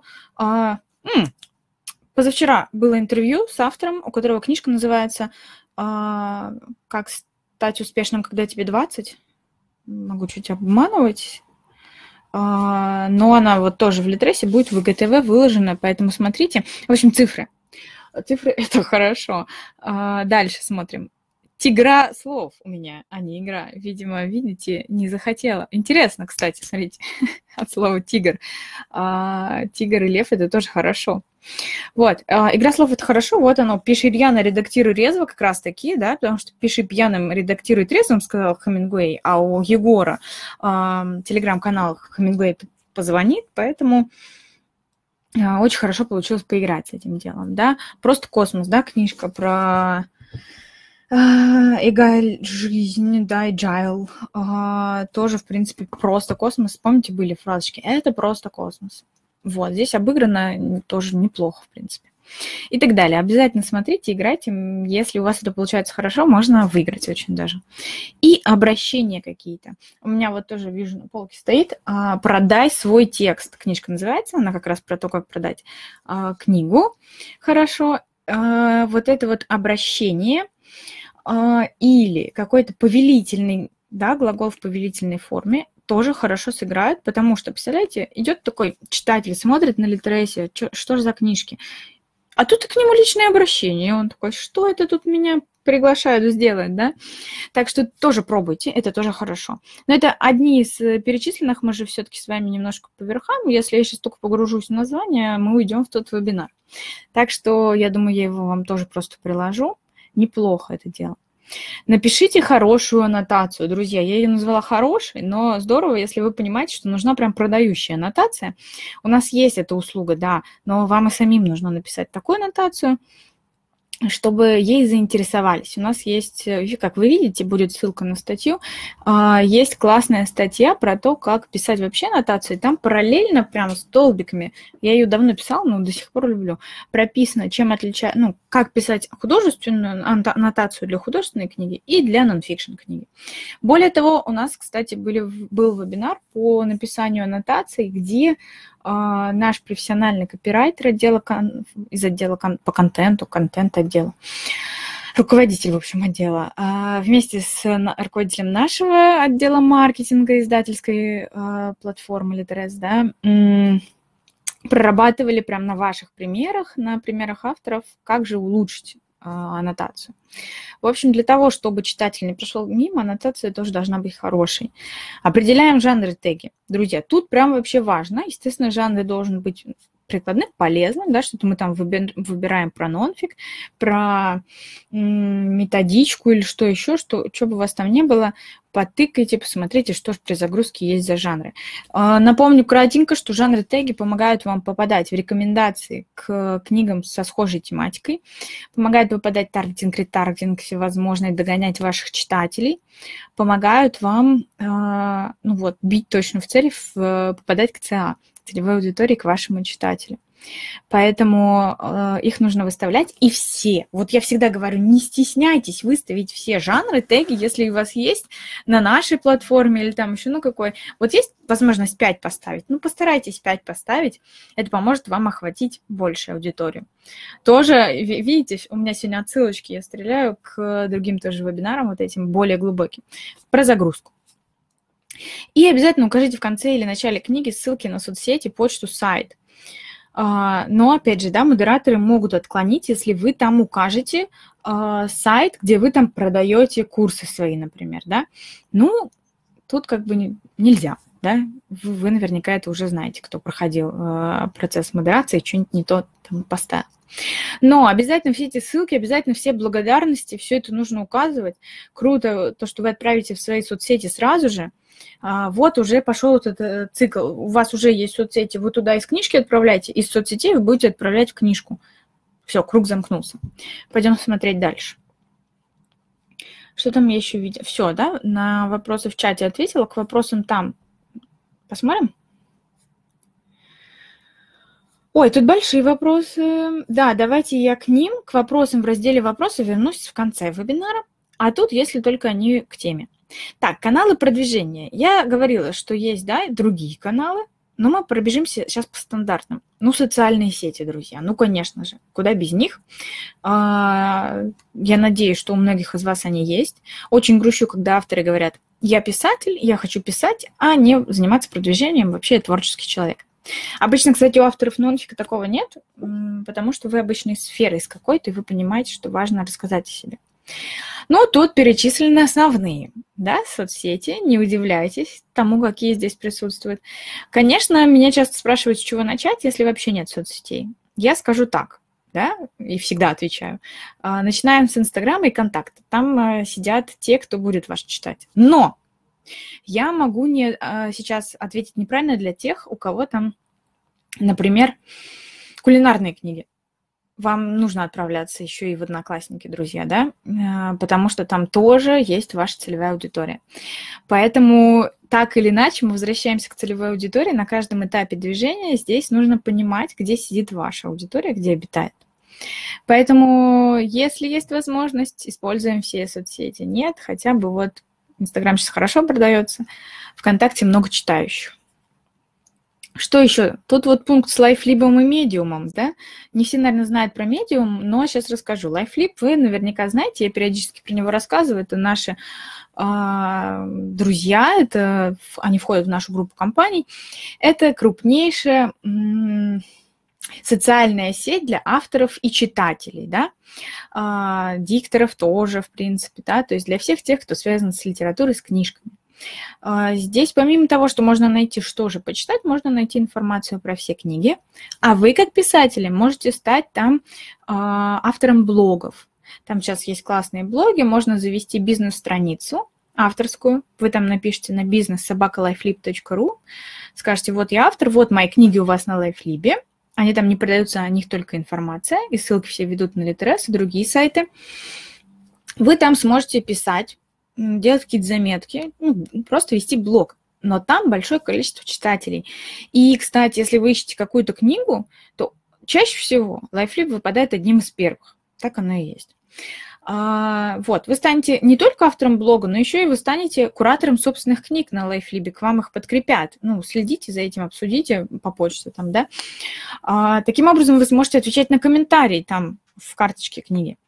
позавчера было интервью с автором, у которого книжка называется «Как стать успешным, когда тебе 20». Могу чуть обманывать. Но она вот тоже в Литресе будет в ИГТВ выложена, поэтому смотрите. В общем, цифры. Цифры – это хорошо. Дальше смотрим. Тигра слов у меня, а не игра. Видимо, видите, не захотела. Интересно, кстати, смотрите, от слова «тигр». Тигр и лев – это тоже хорошо. Вот, игра слов – это хорошо. Вот оно, пиши рьяно, редактируй резво, как раз таки, да, потому что пиши пьяным, редактируй трезвым, сказал Хемингуэй, а у Егора телеграм-канал Хемингуэй позвонит, поэтому очень хорошо получилось поиграть с этим делом, да. Просто космос, да, книжка про жизнь, да, agile, тоже, в принципе, просто космос. Помните, были фразочки? Это просто космос. Вот, здесь обыграно тоже неплохо, в принципе. И так далее. Обязательно смотрите, играйте. Если у вас это получается хорошо, можно выиграть очень даже. И обращения какие-то. У меня вот тоже, вижу, на полке стоит «Продай свой текст». Книжка называется, она как раз про то, как продать книгу. Хорошо. Вот это вот обращение или какой-то повелительный, да, глагол в повелительной форме тоже хорошо сыграют, потому что, представляете, идет такой читатель, смотрит на Литресе, что же за книжки, а тут и к нему личное обращение, и он такой, что это тут меня приглашают сделать, да? Так что тоже пробуйте, это тоже хорошо. Но это одни из перечисленных, мы же все-таки с вами немножко по верхам, если я сейчас только погружусь в название, мы уйдем в тот вебинар. Так что, я думаю, я его вам тоже просто приложу. Неплохо это дело. Напишите хорошую аннотацию, друзья. Я ее назвала хорошей, но здорово, если вы понимаете, что нужна прям продающая аннотация. У нас есть эта услуга, да, но вам и самим нужно написать такую аннотацию, чтобы ей заинтересовались. У нас есть, как вы видите, будет ссылка на статью, есть классная статья про то, как писать вообще аннотацию. Там параллельно, прямо столбиками, я ее давно писала, но до сих пор люблю, прописано, чем отличать, ну, как писать художественную аннотацию для художественной книги и для нонфикшн книги. Более того, у нас, кстати, был вебинар по написанию аннотаций, где наш профессиональный копирайтер из отдела по контенту, контент-отдела, руководитель, в общем, отдела, вместе с руководителем нашего отдела маркетинга издательской платформы Литрес, да, прорабатывали прямо на ваших примерах, на примерах авторов, как же улучшить аннотацию. В общем, для того, чтобы читатель не прошел мимо, аннотация тоже должна быть хорошей. Определяем жанры теги. Друзья, тут прям вообще важно. Естественно, жанр должен быть прикладным, полезным, да, что-то мы там выбираем про нонфик, про методичку или что еще, что бы у вас там не было, потыкайте, посмотрите, что же при загрузке есть за жанры. Напомню кратенько, что жанры теги помогают вам попадать в рекомендации к книгам со схожей тематикой, помогают попадать таргетинг, ретаргетинг всевозможный, догонять ваших читателей, помогают вам бить точно в цель, попадать к ЦА, целевой аудитории, к вашему читателю. Поэтому их нужно выставлять. И все. Вот я всегда говорю, не стесняйтесь выставить все жанры, теги, если у вас есть на нашей платформе или там еще, какой. Вот есть возможность 5 поставить. Постарайтесь 5 поставить. Это поможет вам охватить большую аудиторию. Тоже, видите, у меня сегодня отсылочки, я стреляю к другим тоже вебинарам, вот этим более глубоким, про загрузку. И обязательно укажите в конце или начале книги ссылки на соцсети, почту, сайт. Но, опять же, да, модераторы могут отклонить, если вы там укажете сайт, где вы там продаете курсы свои, например, да. Тут как бы нельзя, да. Вы наверняка это уже знаете, кто проходил процесс модерации, что-нибудь не то там поставил. Но обязательно все эти ссылки, обязательно все благодарности, все это нужно указывать. Круто то, что вы отправите в свои соцсети сразу же. Вот уже пошел вот этот цикл. У вас уже есть соцсети, вы туда из книжки отправляете, из соцсетей вы будете отправлять в книжку. Все, круг замкнулся. Пойдем смотреть дальше. Что там я еще видела? Все, да? На вопросы в чате ответила, к вопросам там. Посмотрим? Ой, тут большие вопросы. Да, давайте я к ним, к вопросам в разделе «Вопросы» вернусь в конце вебинара. А тут, если только они к теме. Так, каналы продвижения. Я говорила, что есть, да, другие каналы, но мы пробежимся сейчас по стандартным. Социальные сети, друзья. Конечно же, куда без них. Я надеюсь, что у многих из вас они есть. Очень грущу, когда авторы говорят, я писатель, я хочу писать, а не заниматься продвижением, вообще я творческий человек. Обычно, кстати, у авторов нонфика такого нет, потому что вы обычно из сферы из какой-то, и вы понимаете, что важно рассказать о себе. Тут перечислены основные, да, соцсети. Не удивляйтесь тому, какие здесь присутствуют. Конечно, меня часто спрашивают, с чего начать, если вообще нет соцсетей. Я скажу так, да, и всегда отвечаю. Начинаем с Инстаграма и Контакта. Там сидят те, кто будет вас читать. Но я могу сейчас ответить неправильно для тех, у кого там, например, кулинарные книги. Вам нужно отправляться еще и в Одноклассники, друзья, да, потому что там тоже есть ваша целевая аудитория. Поэтому так или иначе мы возвращаемся к целевой аудитории. На каждом этапе движения здесь нужно понимать, где сидит ваша аудитория, где обитает. Поэтому, если есть возможность, используем все соцсети. Нет, хотя бы вот Инстаграм сейчас хорошо продается, ВКонтакте много читающих. Что еще? Тут вот пункт с LiveLib и медиумом, да? Не все, наверное, знают про медиум, но сейчас расскажу. LiveLib вы наверняка знаете, я периодически про него рассказываю. Это наши друзья, они входят в нашу группу компаний. Это крупнейшая социальная сеть для авторов и читателей, да? Дикторов тоже, в принципе, да? То есть для всех тех, кто связан с литературой, с книжками. Здесь помимо того, что можно найти, что же почитать, можно найти информацию про все книги, а вы, как писатели, можете стать там автором блогов. Там сейчас есть классные блоги, можно завести бизнес-страницу авторскую. Вы там напишите на business@lifelib.ru, скажете, вот я автор, вот мои книги у вас на LifeLib. Они там не продаются, о них только информация, и ссылки все ведут на Litres и другие сайты. Вы там сможете писать, делать какие-то заметки, просто вести блог. Но там большое количество читателей. И, кстати, если вы ищете какую-то книгу, то чаще всего LifeLib выпадает одним из первых. Так оно и есть. Вот, вы станете не только автором блога, но еще и вы станете куратором собственных книг на LifeLib, к вам их подкрепят. Следите за этим, обсудите по почте там, да. Таким образом, вы сможете отвечать на комментарии там в карточке книги.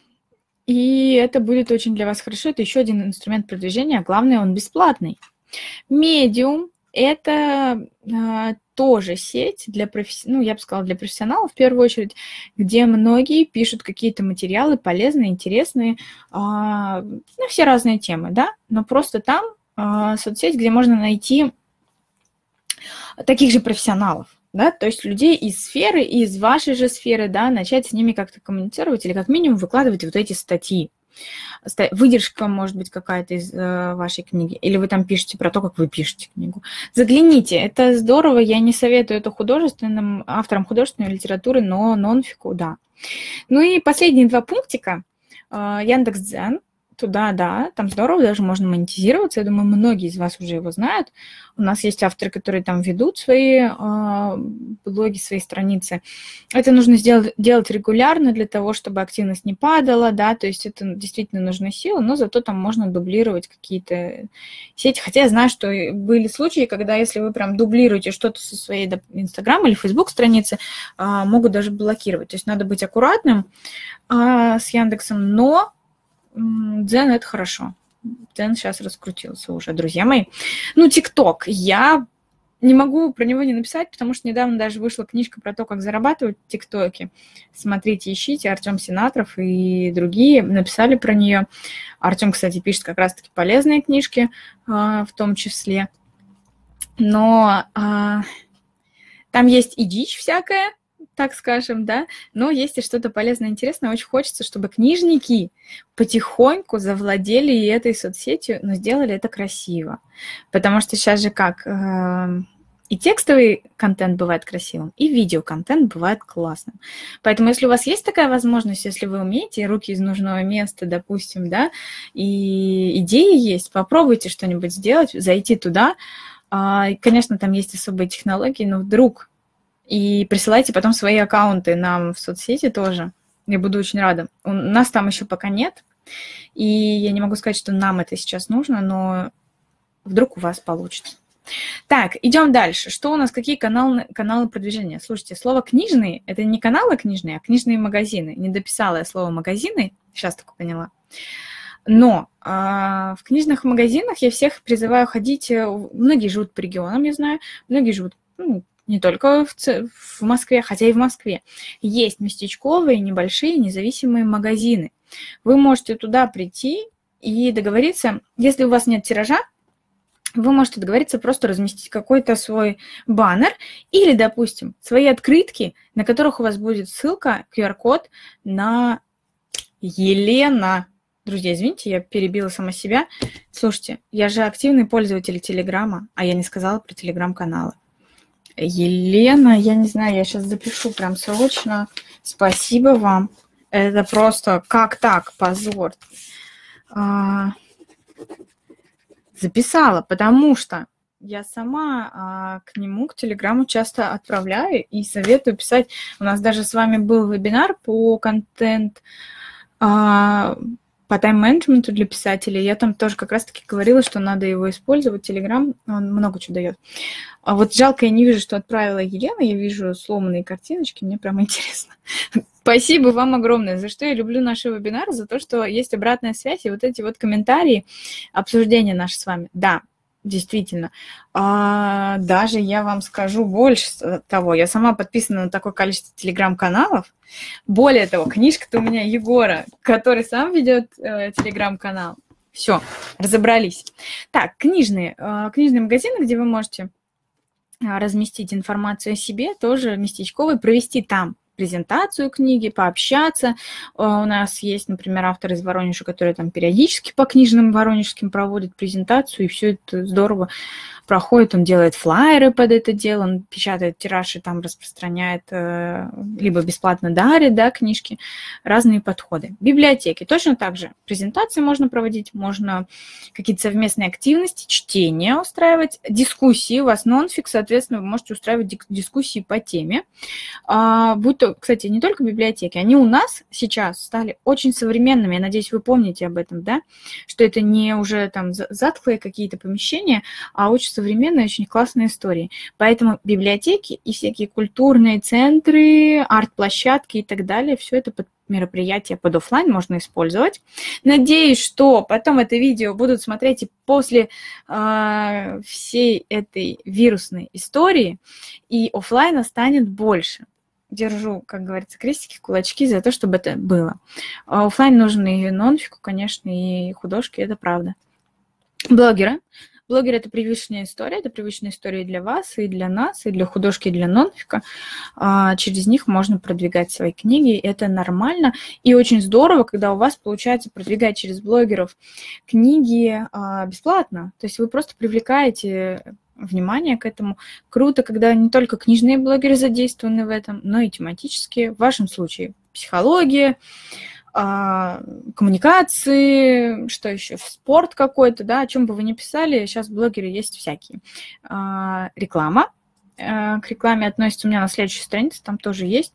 И это будет очень для вас хорошо. Это еще один инструмент продвижения, а главное, он бесплатный. Medium – это тоже сеть для я бы сказала, для профессионалов в первую очередь, где многие пишут какие-то материалы полезные, интересные, на все разные темы, да, но просто там соцсеть, где можно найти таких же профессионалов, да, то есть людей из сферы, из вашей же сферы, да, начать с ними как-то коммуницировать или как минимум выкладывать вот эти статьи. Выдержка, может быть, какая-то из вашей книги, или вы там пишете про то, как вы пишете книгу. Загляните, это здорово, я не советую это художественным, авторам художественной литературы, но нонфику, да. Ну и последние два пунктика. Яндекс.Дзен, туда, да, там здорово, даже можно монетизироваться, я думаю, многие из вас уже его знают. У нас есть авторы, которые там ведут свои блоги, свои страницы. Это нужно делать регулярно для того, чтобы активность не падала, да, то есть это действительно нужна сила, но зато там можно дублировать какие-то сети. Хотя я знаю, что были случаи, когда если вы прям дублируете что-то со своей Инстаграм или Фейсбук страницы, могут даже блокировать. То есть надо быть аккуратным с Яндексом, но Дзен – это хорошо. Дзен сейчас раскрутился уже, друзья мои. ТикТок. Я не могу про него не написать, потому что недавно даже вышла книжка про то, как зарабатывать в ТикТоке. Смотрите, ищите. Артем Сенаторов и другие написали про нее. Артем, кстати, пишет как раз-таки полезные книжки в том числе. Но там есть и дичь всякая, так скажем, да, но есть и что-то полезное, интересное. Очень хочется, чтобы книжники потихоньку завладели и этой соцсетью, но сделали это красиво. Потому что сейчас же как и текстовый контент бывает красивым, и видеоконтент бывает классным. Поэтому если у вас есть такая возможность, если вы умеете, руки из нужного места, допустим, да, и идеи есть, попробуйте что-нибудь сделать, зайти туда. Конечно, там есть особые технологии, но вдруг... И присылайте потом свои аккаунты нам в соцсети тоже. Я буду очень рада. У нас там еще пока нет. И я не могу сказать, что нам это сейчас нужно, но вдруг у вас получится. Так, идем дальше. Что у нас, какие каналы продвижения? Слушайте, слово «книжные» – это не каналы книжные, а книжные магазины. Не дописала я слово «магазины», сейчас только поняла. Но в книжных магазинах я всех призываю ходить. Многие живут по регионам, я знаю, многие живут не только в Москве, хотя и в Москве. Есть местечковые, небольшие, независимые магазины. Вы можете туда прийти и договориться, если у вас нет тиража, вы можете договориться просто разместить какой-то свой баннер или, допустим, свои открытки, на которых у вас будет ссылка, QR-код на Елена. Друзья, извините, я перебила сама себя. Слушайте, я же активный пользователь Телеграма, а я не сказала про Телеграм-каналы. Елена, я не знаю, я сейчас запишу прям срочно. Спасибо вам. Это просто как так, позор. Записала, потому что я сама к нему, к Телеграму часто отправляю и советую писать. У нас даже с вами был вебинар по контент, по тайм-менеджменту для писателей. Я там тоже как раз-таки говорила, что надо его использовать. Телеграм, он много чего дает. А вот жалко, я не вижу, что отправила Елена. Я вижу сломанные картиночки. Мне прям интересно. Спасибо вам огромное. За что я люблю наши вебинары? За то, что есть обратная связь и вот эти вот комментарии, обсуждения наши с вами. Да, действительно. Даже я вам скажу больше того. Я сама подписана на такое количество телеграм-каналов. Более того, книжка-то у меня Егора, который сам ведет телеграм-канал. Все, разобрались. Так, книжные магазины, где вы можете разместить информацию о себе, тоже местечковые, провести там презентацию книги, пообщаться. У нас есть, например, автор из Воронежа, который там периодически по книжным воронежским проводит презентацию, и все это здорово проходит. Он делает флаеры под это дело, он печатает тираж и там распространяет, либо бесплатно дарит, да, книжки, разные подходы. Библиотеки. Точно так же презентации можно проводить, можно какие-то совместные активности, чтения устраивать, дискуссии. У вас нонфик, соответственно, вы можете устраивать дискуссии по теме. Будь то, кстати, не только библиотеки, они у нас сейчас стали очень современными. Я надеюсь, вы помните об этом, да, что это не уже там затхлые какие-то помещения, а очень современные, очень классные истории. Поэтому библиотеки и всякие культурные центры, арт-площадки и так далее, все это под мероприятия под офлайн можно использовать. Надеюсь, что потом это видео будут смотреть и после всей этой вирусной истории, и офлайна станет больше. Держу, как говорится, крестики, кулачки за то, чтобы это было. Офлайн нужен и нонфику, конечно, и художки, это правда. Блогеры. Блогер – это привычная история для вас, и для нас, и для художки, и для нонфика. Через них можно продвигать свои книги, это нормально. И очень здорово, когда у вас получается продвигать через блогеров книги бесплатно. То есть вы просто привлекаете внимание к этому. Круто, когда не только книжные блогеры задействованы в этом, но и тематические. В вашем случае психология, коммуникации, что еще, спорт какой-то, да, о чем бы вы ни писали, сейчас блогеры есть всякие. Реклама. К рекламе относится у меня на следующей странице, там тоже есть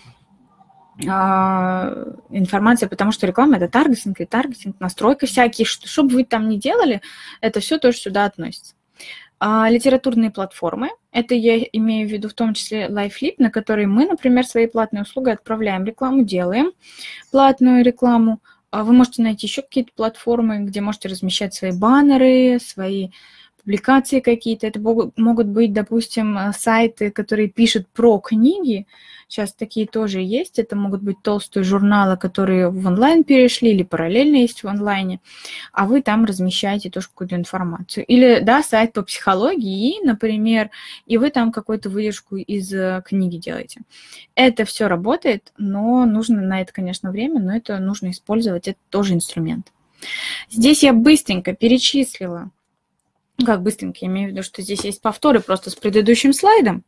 информация, потому что реклама – это таргетинг, и таргетинг, настройка всякие, что бы вы там ни делали, это все тоже сюда относится. Литературные платформы, это я имею в виду в том числе LiveLib, на который мы, например, свои платные услуги отправляем рекламу, делаем платную рекламу. Вы можете найти еще какие-то платформы, где можете размещать свои баннеры, свои публикации какие-то. Это могут быть, допустим, сайты, которые пишут про книги. Сейчас такие тоже есть. Это могут быть толстые журналы, которые в онлайн перешли или параллельно есть в онлайне, а вы там размещаете тоже какую-то информацию. Или, да, сайт по психологии, например, и вы там какую-то выдержку из книги делаете. Это все работает, но нужно на это, конечно, время, но это нужно использовать, это тоже инструмент. Здесь я быстренько перечислила, как быстренько, я имею в виду, что здесь есть повторы просто с предыдущим слайдом.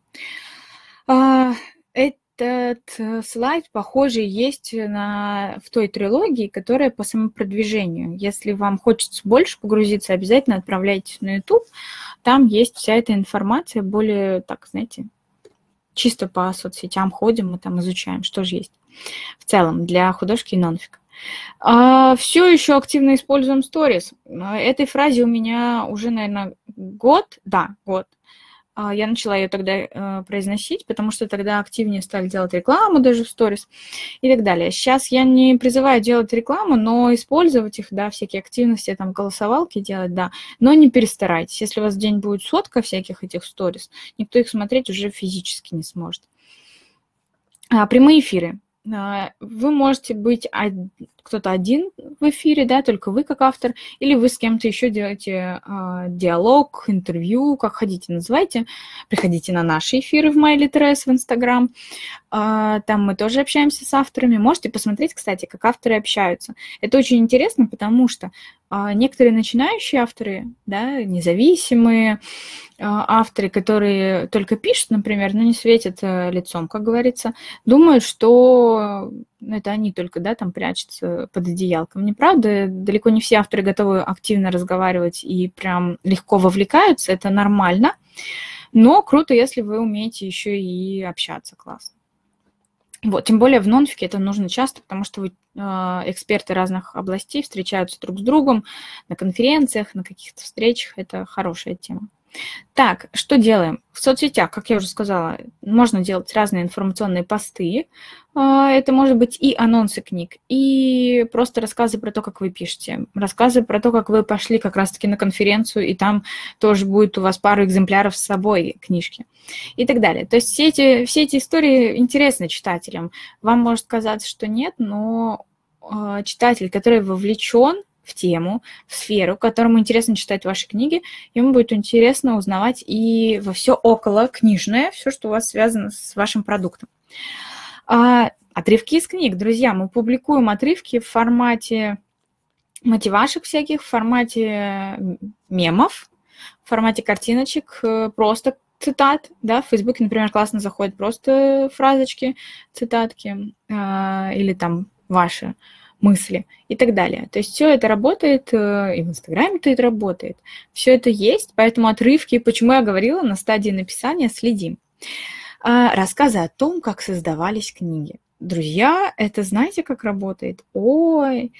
Этот слайд, похожий, есть в той трилогии, которая по самопродвижению. Если вам хочется больше погрузиться, обязательно отправляйтесь на YouTube. Там есть вся эта информация, более, так, знаете, чисто по соцсетям ходим, мы там изучаем, что же есть в целом для художки и нонфика. Все еще активно используем Stories. Этой фразе у меня уже, наверное, год. Я начала ее тогда произносить, потому что тогда активнее стали делать рекламу даже в Stories и так далее. Сейчас я не призываю делать рекламу, но использовать их, да, всякие активности, там, голосовалки делать, да, но не перестарайтесь. Если у вас в день будет сотка всяких этих Stories, никто их смотреть уже физически не сможет. Прямые эфиры. Вы можете быть кто-то один в эфире, да, только вы как автор, или вы с кем-то еще делаете диалог, интервью, как хотите называйте. Приходите на наши эфиры в MyLitRes в Instagram. Там мы тоже общаемся с авторами. Можете посмотреть, кстати, как авторы общаются. Это очень интересно, потому что некоторые начинающие авторы, да, независимые авторы, которые только пишут, например, но не светят лицом, как говорится, думают, что это они только, да, там прячутся под одеялком. Неправда, далеко не все авторы готовы активно разговаривать и прям легко вовлекаются, это нормально, но круто, если вы умеете еще и общаться классно. Вот, тем более в нонфике это нужно часто, потому что эксперты разных областей встречаются друг с другом на конференциях, на каких-то встречах. Это хорошая тема. Так, что делаем? В соцсетях, как я уже сказала, можно делать разные информационные посты. Это может быть и анонсы книг, и просто рассказы про то, как вы пишете, рассказы про то, как вы пошли как раз-таки на конференцию, и там тоже будет у вас пару экземпляров с собой книжки и так далее. То есть все эти истории интересны читателям. Вам может казаться, что нет, но читатель, который вовлечен в тему, в сферу, которому интересно читать ваши книги, ему будет интересно узнавать и во все около книжное, все, что у вас связано с вашим продуктом. Отрывки из книг. Друзья, мы публикуем отрывки в формате мотивашек всяких, в формате мемов, в формате картиночек, просто цитат, да, в Фейсбуке, например, классно заходят просто фразочки, цитатки или там ваши мысли и так далее. То есть все это работает, и в Инстаграме-то это работает. Все это есть, поэтому отрывки, почему я говорила, на стадии написания следим. Рассказы о том, как создавались книги. Друзья, это знаете, как работает? Ой,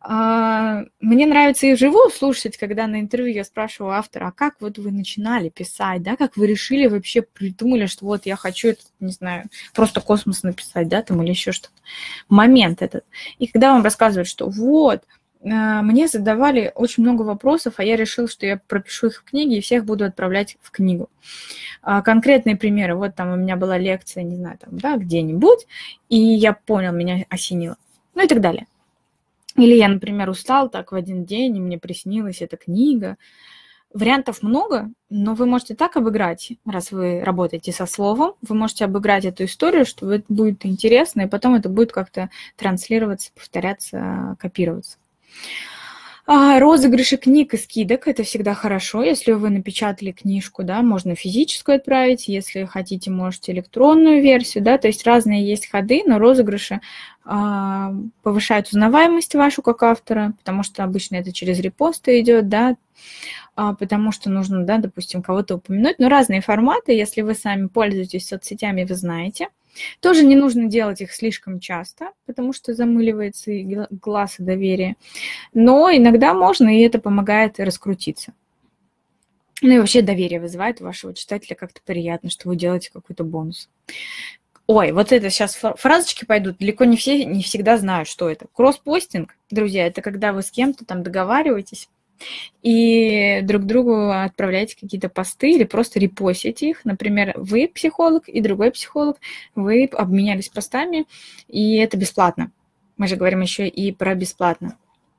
мне нравится и вживую слушать, когда на интервью я спрашиваю автора, а как вот вы начинали писать, да, как вы решили вообще, придумали, что вот я хочу, это, не знаю, просто космос написать, да, там, или еще что-то. Момент этот. И когда вам рассказывают, что вот, мне задавали очень много вопросов, а я решил, что я пропишу их в книге и всех буду отправлять в книгу. Конкретные примеры. Вот там у меня была лекция, не знаю, там, да, где-нибудь, и я понял, меня осенило. Ну и так далее. Или я, например, устал так в один день, и мне приснилась эта книга. Вариантов много, но вы можете так обыграть, раз вы работаете со словом, вы можете обыграть эту историю, что это будет интересно, и потом это будет как-то транслироваться, повторяться, копироваться. Розыгрыши книг и скидок – это всегда хорошо. Если вы напечатали книжку, да, можно физическую отправить. Если хотите, можете электронную версию, да, то есть разные есть ходы, но розыгрыши повышают узнаваемость вашу как автора, потому что обычно это через репосты идет, да, потому что нужно, да, допустим, кого-то упомянуть. Но разные форматы, если вы сами пользуетесь соцсетями, вы знаете. Тоже не нужно делать их слишком часто, потому что замыливается и глаз, и доверие. Но иногда можно, и это помогает раскрутиться. Ну и вообще доверие вызывает у вашего читателя, как-то приятно, что вы делаете какой-то бонус. Ой, вот это сейчас фразочки пойдут. Далеко не все, не всегда знают, что это. Кросспостинг, друзья, это когда вы с кем-то там договариваетесь и друг другу отправляете какие-то посты или просто репостите их. Например, вы психолог и другой психолог, вы обменялись постами, и это бесплатно. Мы же говорим еще и про бесплатно.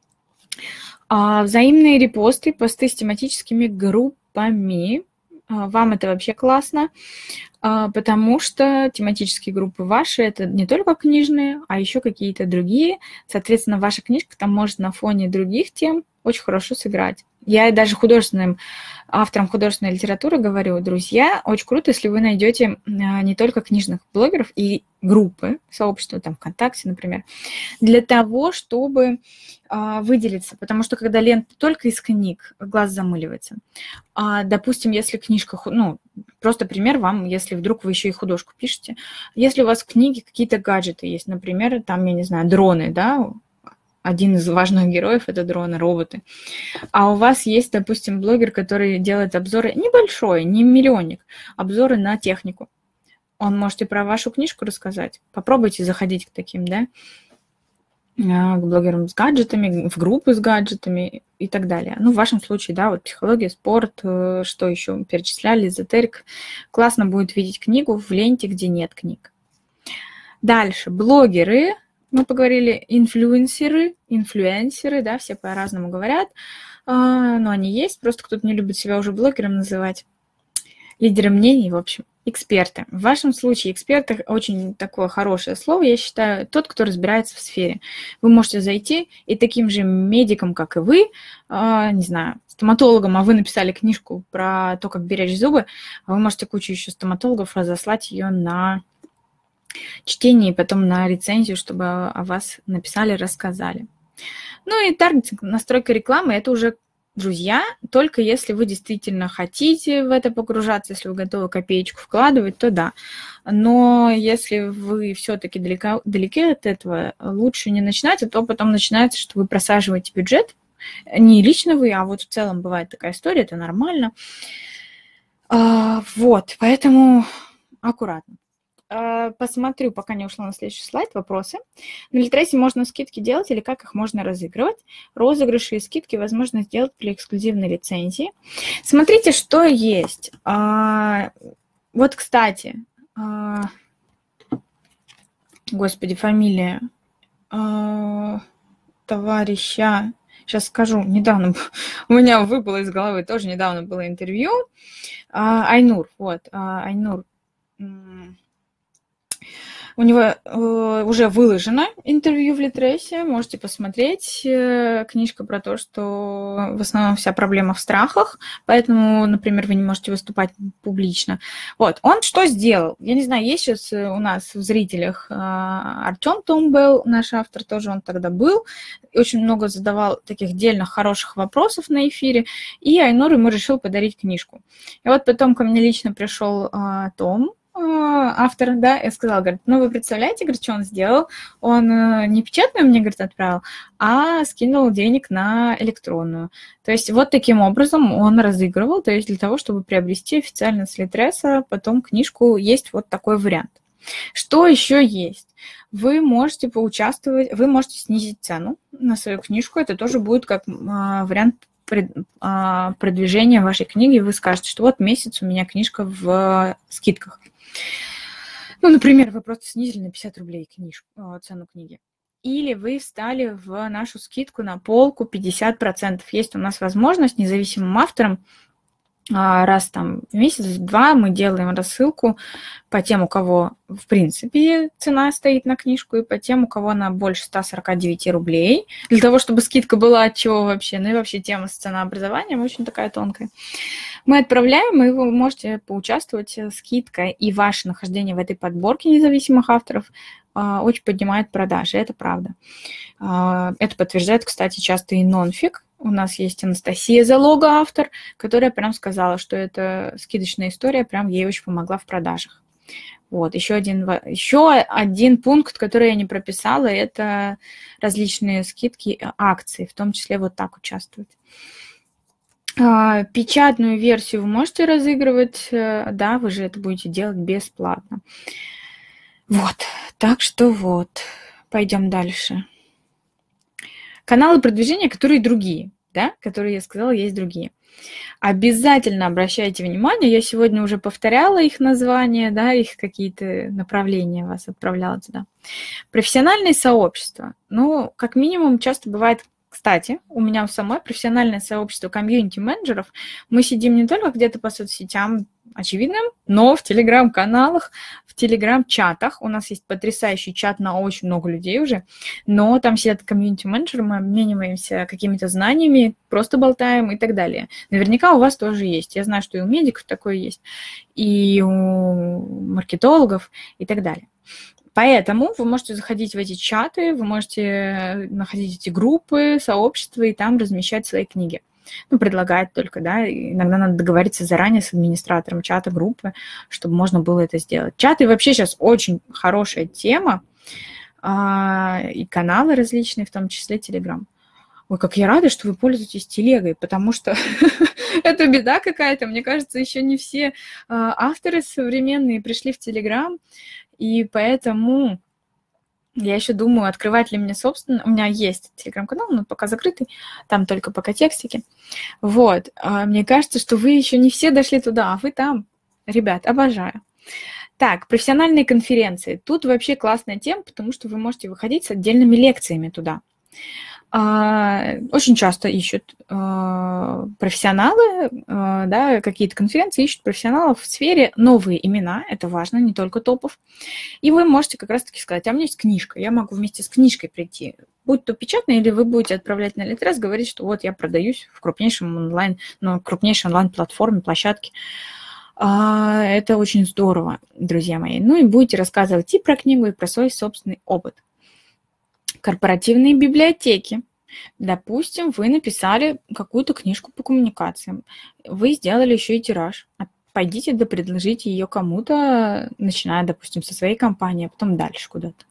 Взаимные репосты, посты с тематическими группами. Вам это вообще классно, потому что тематические группы ваши – это не только книжные, а еще какие-то другие. Соответственно, ваша книжка там может на фоне других тем очень хорошо сыграть. Я даже авторам художественной литературы говорю, друзья, очень круто, если вы найдете не только книжных блогеров и группы, сообщества, там, ВКонтакте, например, для того, чтобы выделиться. Потому что когда лента только из книг, глаз замыливается. Допустим, если книжка, ну, просто пример вам, если вдруг вы еще и художку пишете, если у вас в книге какие-то гаджеты есть, например, там, я не знаю, дроны, да, один из важных героев – это дроны, роботы. А у вас есть, допустим, блогер, который делает обзоры небольшой, не миллионник, обзоры на технику. Он может и про вашу книжку рассказать. Попробуйте заходить к таким, да, к блогерам с гаджетами, в группы с гаджетами и так далее. Ну, в вашем случае, да, вот психология, спорт, что еще перечисляли, эзотерик. Классно будет видеть книгу в ленте, где нет книг. Дальше, блогеры. Мы поговорили, инфлюенсеры, да, все по-разному говорят, но они есть, просто кто-то не любит себя уже блогером называть, лидером мнений, в общем, эксперты. В вашем случае эксперты очень такое хорошее слово, я считаю, тот, кто разбирается в сфере. Вы можете зайти и таким же медиком, как и вы, не знаю, стоматологом, а вы написали книжку про то, как беречь зубы, вы можете кучу еще стоматологов разослать ее на чтение и потом на рецензию, чтобы о вас написали, рассказали. Ну и таргетинг, настройка рекламы – это уже, друзья, только если вы действительно хотите в это погружаться, если вы готовы копеечку вкладывать, то да. Но если вы все-таки далеки от этого, лучше не начинать, а то потом начинается, что вы просаживаете бюджет. Не лично вы, а вот в целом бывает такая история, это нормально. Вот, поэтому аккуратно. Посмотрю, пока не ушла на следующий слайд, вопросы. На Литресе можно скидки делать или как их можно разыгрывать? Розыгрыши и скидки возможно сделать при эксклюзивной лицензии. Смотрите, что есть. Вот, кстати, господи, фамилия товарища, сейчас скажу, недавно у меня выпало из головы, тоже недавно было интервью. Айнур, вот, Айнур. У него уже выложено интервью в Литресе, можете посмотреть. Книжка про то, что в основном вся проблема в страхах, поэтому, например, вы не можете выступать публично. Вот, он что сделал? Я не знаю, есть сейчас у нас в зрителях Артём Тумбел, наш автор, тоже он тогда был, и очень много задавал таких дельных, хороших вопросов на эфире, и Айнур ему решил подарить книжку. И вот потом ко мне лично пришел Том, автор, да, и сказал, говорит, ну, вы представляете, говорит, что он сделал? Он не печатную мне, говорит, отправил, а скинул денег на электронную. То есть вот таким образом он разыгрывал, то есть для того, чтобы приобрести официально с Литреса потом книжку, есть вот такой вариант. Что еще есть? Вы можете поучаствовать, вы можете снизить цену на свою книжку, это тоже будет как вариант продвижения вашей книги. Вы скажете, что вот месяц у меня книжка в скидках. Ну, например, вы просто снизили на 50 рублей цену книги. Или вы встали в нашу скидку на полку 50%. Есть у нас возможность независимым авторам раз там в месяц-два мы делаем рассылку по тем, у кого, в принципе, цена стоит на книжку, и по тем, у кого она больше 149 рублей, для того, чтобы скидка была от чего вообще. Ну и вообще тема с ценообразованием очень такая тонкая. Мы отправляем, и вы можете поучаствовать. Скидка и ваше нахождение в этой подборке независимых авторов очень поднимает продажи, это правда. Это подтверждает, кстати, часто и нонфик. У нас есть Анастасия Залога, автор, которая прям сказала, что эта скидочная история прям ей очень помогла в продажах. Вот, еще один пункт, который я не прописала, это различные скидки, акции, в том числе вот так участвовать. Печатную версию вы можете разыгрывать, да, вы же это будете делать бесплатно. Вот, так что вот, пойдем дальше. Каналы продвижения, которые другие, да, которые я сказала, есть другие. Обязательно обращайте внимание, я сегодня уже повторяла их названия, да, их какие-то направления вас отправляла туда. Профессиональные сообщества, ну, как минимум, часто бывает, кстати, у меня самой профессиональное сообщество комьюнити-менеджеров, мы сидим не только где-то по соцсетям, очевидным, но в телеграм-каналах, в телеграм-чатах. У нас есть потрясающий чат на очень много людей уже, но там сидят комьюнити-менеджеры, мы обмениваемся какими-то знаниями, просто болтаем и так далее. Наверняка у вас тоже есть. Я знаю, что и у медиков такое есть, и у маркетологов и так далее. Поэтому вы можете заходить в эти чаты, вы можете находить эти группы, сообщества и там размещать свои книги. Ну, предлагать только, да, иногда надо договориться заранее с администратором чата, группы, чтобы можно было это сделать. Чаты вообще сейчас очень хорошая тема, и каналы различные, в том числе Telegram. Ой, как я рада, что вы пользуетесь телегой, потому что это беда какая-то. Мне кажется, еще не все авторы современные пришли в Telegram, и поэтому я еще думаю, открывать ли мне собственно. У меня есть телеграм-канал, но пока закрытый, там только пока текстики. Вот, мне кажется, что вы еще не все дошли туда, а вы там. Ребят, обожаю. Так, профессиональные конференции. Тут вообще классная тема, потому что вы можете выходить с отдельными лекциями туда. Очень часто ищут профессионалы, да, какие-то конференции ищут профессионалов в сфере, новые имена, это важно, не только топов. И вы можете как раз-таки сказать, а у меня есть книжка, я могу вместе с книжкой прийти, будь то печатная, или вы будете отправлять на Литрес, говорить, что вот я продаюсь в крупнейшей онлайн-платформе, площадке. Это очень здорово, друзья мои. Ну и будете рассказывать и про книгу, и про свой собственный опыт. Корпоративные библиотеки. Допустим, вы написали какую-то книжку по коммуникациям. Вы сделали еще и тираж. Пойдите да предложите ее кому-то, начиная, допустим, со своей компании, а потом дальше куда-то.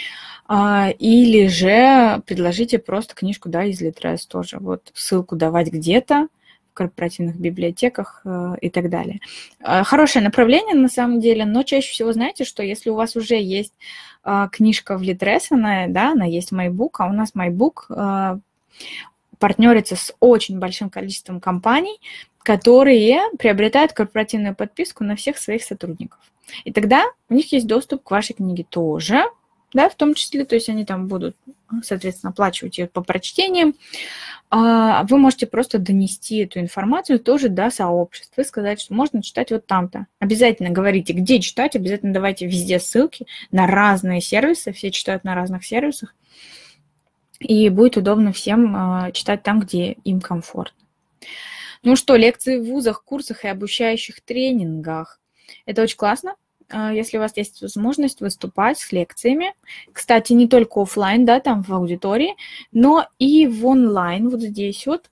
Или же предложите просто книжку, да, из Литрес тоже. Вот ссылку давать где-то в корпоративных библиотеках и так далее. Хорошее направление на самом деле, но чаще всего знаете, что если у вас уже есть книжка в Литрес, она есть MyBook, а у нас MyBook партнерится с очень большим количеством компаний, которые приобретают корпоративную подписку на всех своих сотрудников. И тогда у них есть доступ к вашей книге тоже, да, в том числе, то есть они там будут, соответственно, оплачивать ее по прочтениям. Вы можете просто донести эту информацию тоже до сообщества и сказать, что можно читать вот там-то. Обязательно говорите, где читать, обязательно давайте везде ссылки на разные сервисы, все читают на разных сервисах, и будет удобно всем читать там, где им комфортно. Ну что, лекции в вузах, курсах и обучающих тренингах. Это очень классно, если у вас есть возможность выступать с лекциями. Кстати, не только офлайн, да, там в аудитории, но и в онлайн, вот здесь вот.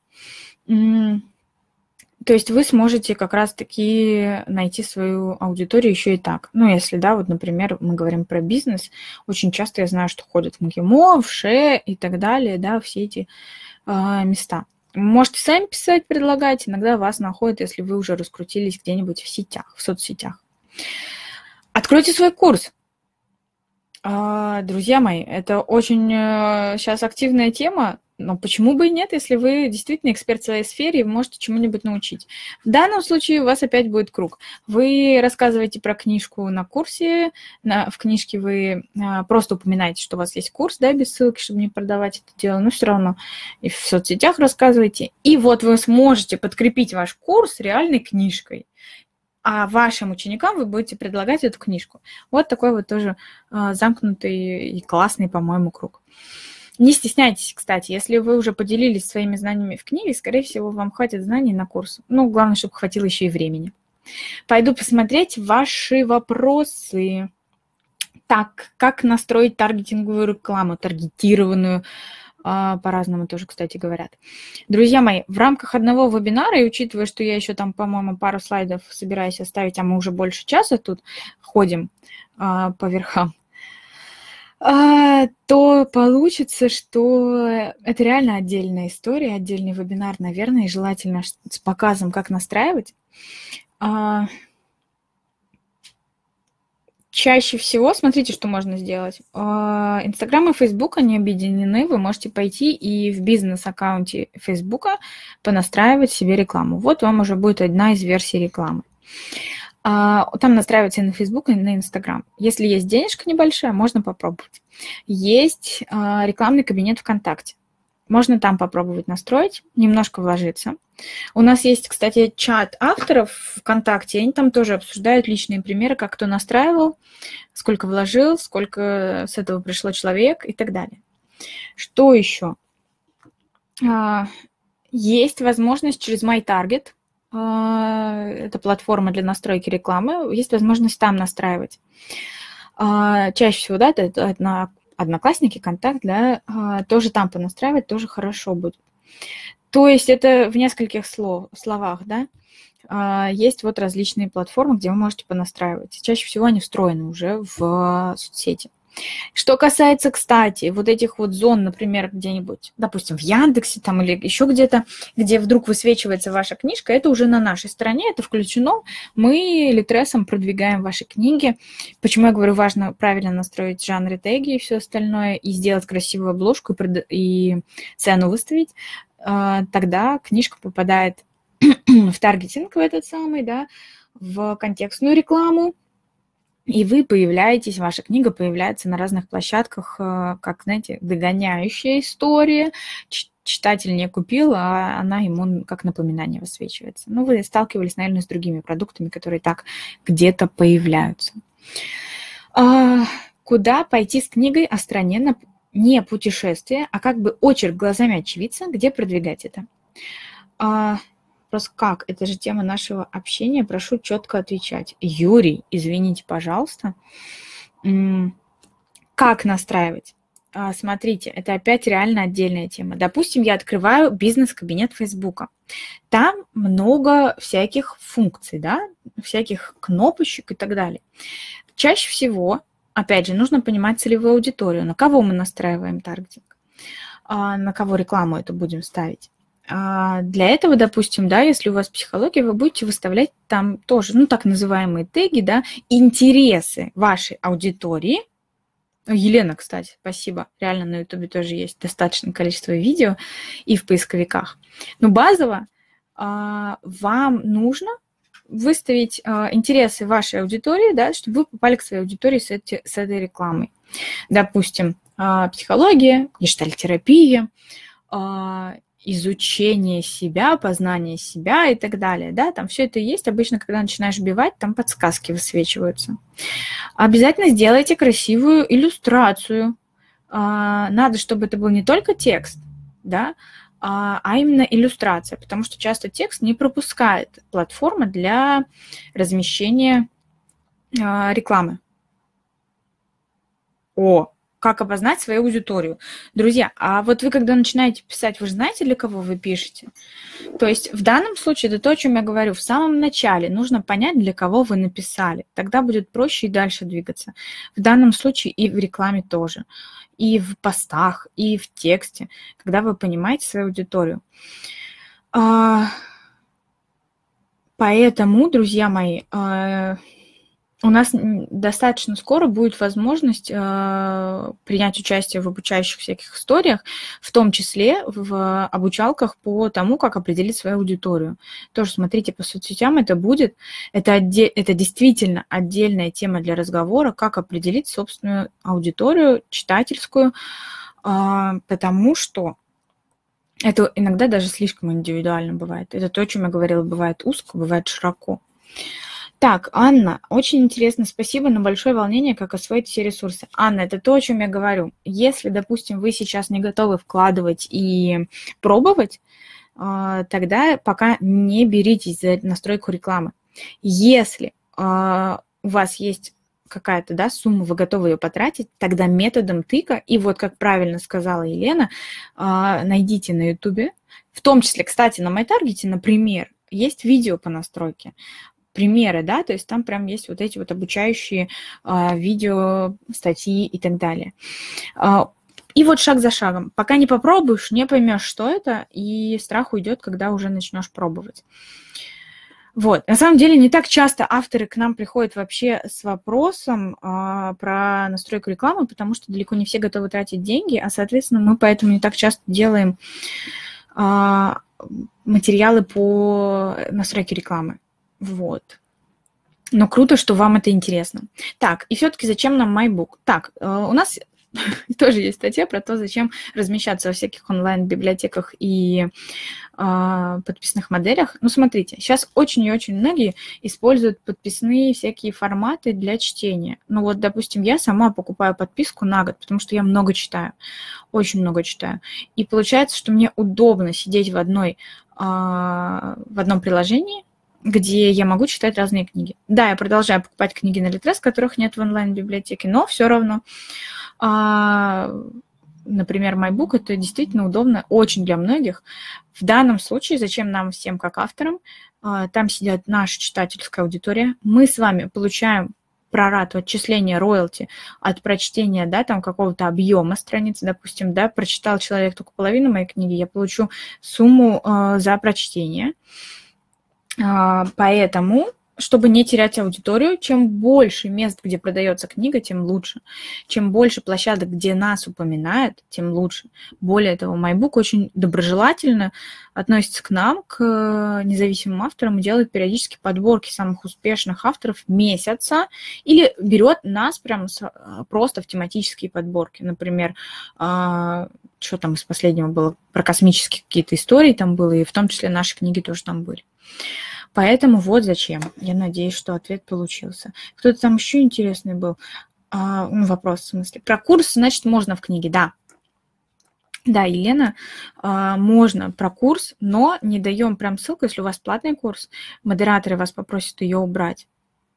То есть вы сможете как раз-таки найти свою аудиторию еще и так. Ну, если, да, вот, например, мы говорим про бизнес, очень часто я знаю, что ходят в МГИМО, в ШЭ и так далее, да, все эти места. Можете сами писать, предлагать, иногда вас находят, если вы уже раскрутились где-нибудь в сетях, в соцсетях. Откройте свой курс. Друзья мои, это очень сейчас активная тема, но почему бы и нет, если вы действительно эксперт в своей сфере и можете чему-нибудь научить. В данном случае у вас опять будет круг. Вы рассказываете про книжку на курсе, в книжке вы просто упоминаете, что у вас есть курс, да, без ссылки, чтобы не продавать это дело, но все равно и в соцсетях рассказываете. И вот вы сможете подкрепить ваш курс реальной книжкой. А вашим ученикам вы будете предлагать эту книжку. Вот такой вот тоже замкнутый и классный, по-моему, круг. Не стесняйтесь, кстати, если вы уже поделились своими знаниями в книге, скорее всего, вам хватит знаний на курс. Ну, главное, чтобы хватило еще и времени. Пойду посмотреть ваши вопросы. Так, как настроить таргетинговую рекламу, таргетированную, по-разному тоже, кстати, говорят. Друзья мои, в рамках одного вебинара, и учитывая, что я еще там, по-моему, пару слайдов собираюсь оставить, а мы уже больше часа тут ходим по верхам, то получится, что это реально отдельная история, отдельный вебинар, наверное, и желательно с показом, как настраивать. Чаще всего, смотрите, что можно сделать. Инстаграм и Фейсбук, они объединены. Вы можете пойти и в бизнес-аккаунте Фейсбука понастраивать себе рекламу. Вот вам уже будет одна из версий рекламы. Там настраивается и на Фейсбук, и на Инстаграм. Если есть денежка небольшая, можно попробовать. Есть рекламный кабинет ВКонтакте. Можно там попробовать настроить, немножко вложиться. У нас есть, кстати, чат авторов ВКонтакте, они там тоже обсуждают личные примеры, как кто настраивал, сколько вложил, сколько с этого пришло человек и так далее. Что еще? Есть возможность через MyTarget, это платформа для настройки рекламы, есть возможность там настраивать. Чаще всего, да, это Одноклассники, Контакт, да, тоже там понастраивать, тоже хорошо будет. То есть это в нескольких словах, да, есть вот различные платформы, где вы можете понастраивать. Чаще всего они встроены уже в соцсети. Что касается, кстати, вот этих вот зон, например, где-нибудь, допустим, в Яндексе там или еще где-то, где вдруг высвечивается ваша книжка, это уже на нашей стороне, это включено. Мы Литресом продвигаем ваши книги. Почему я говорю, важно правильно настроить жанры, теги и все остальное, и сделать красивую обложку, и цену выставить. Тогда книжка попадает в таргетинг, в этот самый, да, в контекстную рекламу. И вы появляетесь, ваша книга появляется на разных площадках, как, знаете, догоняющая история. Читатель не купил, а она ему как напоминание высвечивается. Ну, вы сталкивались, наверное, с другими продуктами, которые так где-то появляются. Куда пойти с книгой о стране, не путешествие, а как бы очерк глазами очевидца, где продвигать это? Вопрос, как? Это же тема нашего общения. Прошу четко отвечать. Юрий, извините, пожалуйста. Как настраивать? Смотрите, это опять реально отдельная тема. Допустим, я открываю бизнес-кабинет Фейсбука. Там много всяких функций, да, всяких кнопочек и так далее. Чаще всего, опять же, нужно понимать целевую аудиторию. На кого мы настраиваем таргетинг? На кого рекламу это будем ставить? Для этого, допустим, да, если у вас психология, вы будете выставлять там тоже, ну, так называемые теги, да, интересы вашей аудитории. Елена, кстати, спасибо. Реально на Ютубе тоже есть достаточное количество видео и в поисковиках. Но базово вам нужно выставить интересы вашей аудитории, да, чтобы вы попали к своей аудитории с этой рекламой. Допустим, психология, гештальтерапия, изучение себя, познание себя и так далее, да, там все это есть. Обычно, когда начинаешь вбивать, там подсказки высвечиваются. Обязательно сделайте красивую иллюстрацию. Надо, чтобы это был не только текст, да, а именно иллюстрация, потому что часто текст не пропускает платформа для размещения рекламы. Как обознать свою аудиторию. Друзья, а вот вы, когда начинаете писать, вы же знаете, для кого вы пишете? То есть в данном случае, это то, о чем я говорю, в самом начале нужно понять, для кого вы написали. Тогда будет проще и дальше двигаться. В данном случае и в рекламе тоже, и в постах, и в тексте, когда вы понимаете свою аудиторию. Поэтому, друзья мои, у нас достаточно скоро будет возможность принять участие в обучающих всяких историях, в том числе в обучалках по тому, как определить свою аудиторию. Тоже смотрите по соцсетям, это будет. Это действительно отдельная тема для разговора, как определить собственную аудиторию читательскую, потому что это иногда даже слишком индивидуально бывает. Это то, о чем я говорила, бывает узко, бывает широко. Так, Анна, очень интересно, спасибо, на большое волнение, как освоить все ресурсы. Анна, это то, о чем я говорю. Если, допустим, вы сейчас не готовы вкладывать и пробовать, тогда пока не беритесь за настройку рекламы. Если у вас есть какая-то, да, сумма, вы готовы ее потратить, тогда методом тыка, и вот, как правильно сказала Елена, найдите на YouTube, в том числе, кстати, на MyTarget, например, есть видео по настройке, примеры, да, то есть там прям есть вот эти вот обучающие видео, статьи и так далее. И вот шаг за шагом. Пока не попробуешь, не поймешь, что это, и страх уйдет, когда уже начнешь пробовать. Вот. На самом деле не так часто авторы к нам приходят вообще с вопросом про настройку рекламы, потому что далеко не все готовы тратить деньги, а, соответственно, мы поэтому не так часто делаем материалы по настройке рекламы. Вот. Но круто, что вам это интересно. Так, и все-таки зачем нам MyBook? Так, у нас тоже есть статья про то, зачем размещаться во всяких онлайн-библиотеках и подписных моделях. Ну, смотрите, сейчас очень и очень многие используют подписные всякие форматы для чтения. Ну, вот, допустим, я сама покупаю подписку на год, потому что я много читаю, очень много читаю. И получается, что мне удобно сидеть в одном приложении, где я могу читать разные книги. Да, я продолжаю покупать книги на Литрес, которых нет в онлайн-библиотеке, но все равно, например, MyBook, это действительно удобно очень для многих. В данном случае, зачем нам всем как авторам? Там сидят наша читательская аудитория. Мы с вами получаем прорат отчисления роялти от прочтения, да, там какого-то объема страницы, допустим, да, прочитал человек только половину моей книги, я получу сумму за прочтение. Поэтому, чтобы не терять аудиторию, чем больше мест, где продается книга, тем лучше. Чем больше площадок, где нас упоминают, тем лучше. Более того, MyBook очень доброжелательно относится к нам, к независимым авторам, и делает периодически подборки самых успешных авторов месяца или берет нас прям просто в тематические подборки. Например, что там из последнего было, про космические какие-то истории там было, и в том числе наши книги тоже там были. Поэтому вот зачем. Я надеюсь, что ответ получился. Кто-то там еще интересный был. Вопрос в смысле. Про курс, значит, можно в книге, да. Да, Елена, можно про курс, но не даем прям ссылку, если у вас платный курс, модераторы вас попросят ее убрать.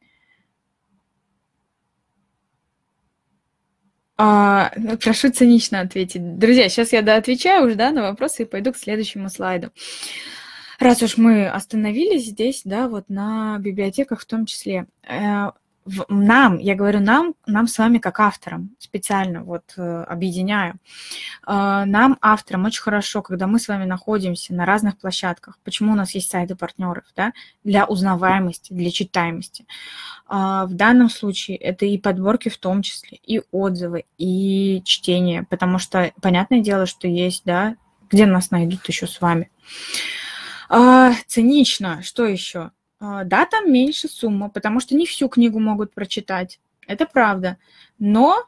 Прошу цинично ответить. Друзья, сейчас я доотвечаю уже, да, на вопросы и пойду к следующему слайду. Раз уж мы остановились здесь, да, вот на библиотеках в том числе, нам, я говорю нам с вами как авторам, специально вот объединяю, нам, авторам, очень хорошо, когда мы с вами находимся на разных площадках. Почему у нас есть сайты партнеров, да, для узнаваемости, для читаемости. В данном случае это и подборки в том числе, и отзывы, и чтение, потому что, понятное дело, что есть, да, где нас найдут еще с вами. Цинично, что еще? Да, там меньше сумма, потому что не всю книгу могут прочитать. Это правда. Но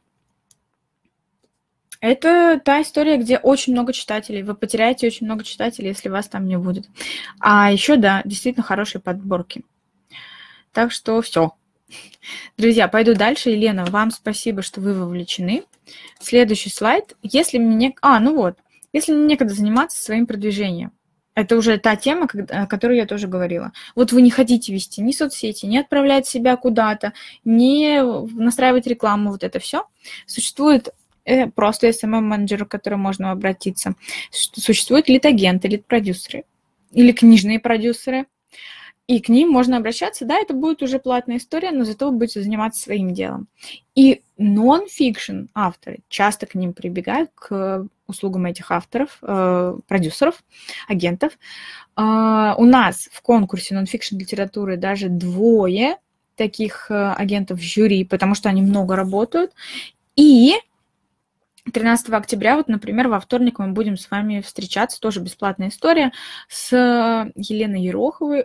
это та история, где очень много читателей. Вы потеряете очень много читателей, если вас там не будет. А еще, да, действительно хорошие подборки. Так что все. Друзья, пойду дальше. Елена, вам спасибо, что вы вовлечены. Следующий слайд. Если мне... Если мне некогда заниматься своим продвижением. Это уже та тема, о которой я тоже говорила. Вот вы не хотите вести ни соцсети, не отправлять себя куда-то, не настраивать рекламу, вот это все. Существует просто SMM-менеджер, к которому можно обратиться. Существуют лид-агенты, лид-продюсеры или книжные продюсеры. И к ним можно обращаться. Да, это будет уже платная история, но зато вы будете заниматься своим делом. И нон-фикшн авторы часто к ним прибегают, к услугам этих авторов, продюсеров, агентов. У нас в конкурсе нон-фикшн литературы даже 2 таких агентов в жюри, потому что они много работают. И 13 октября, вот, например, во вторник мы будем с вами встречаться, тоже бесплатная история, с Еленой Ероховой,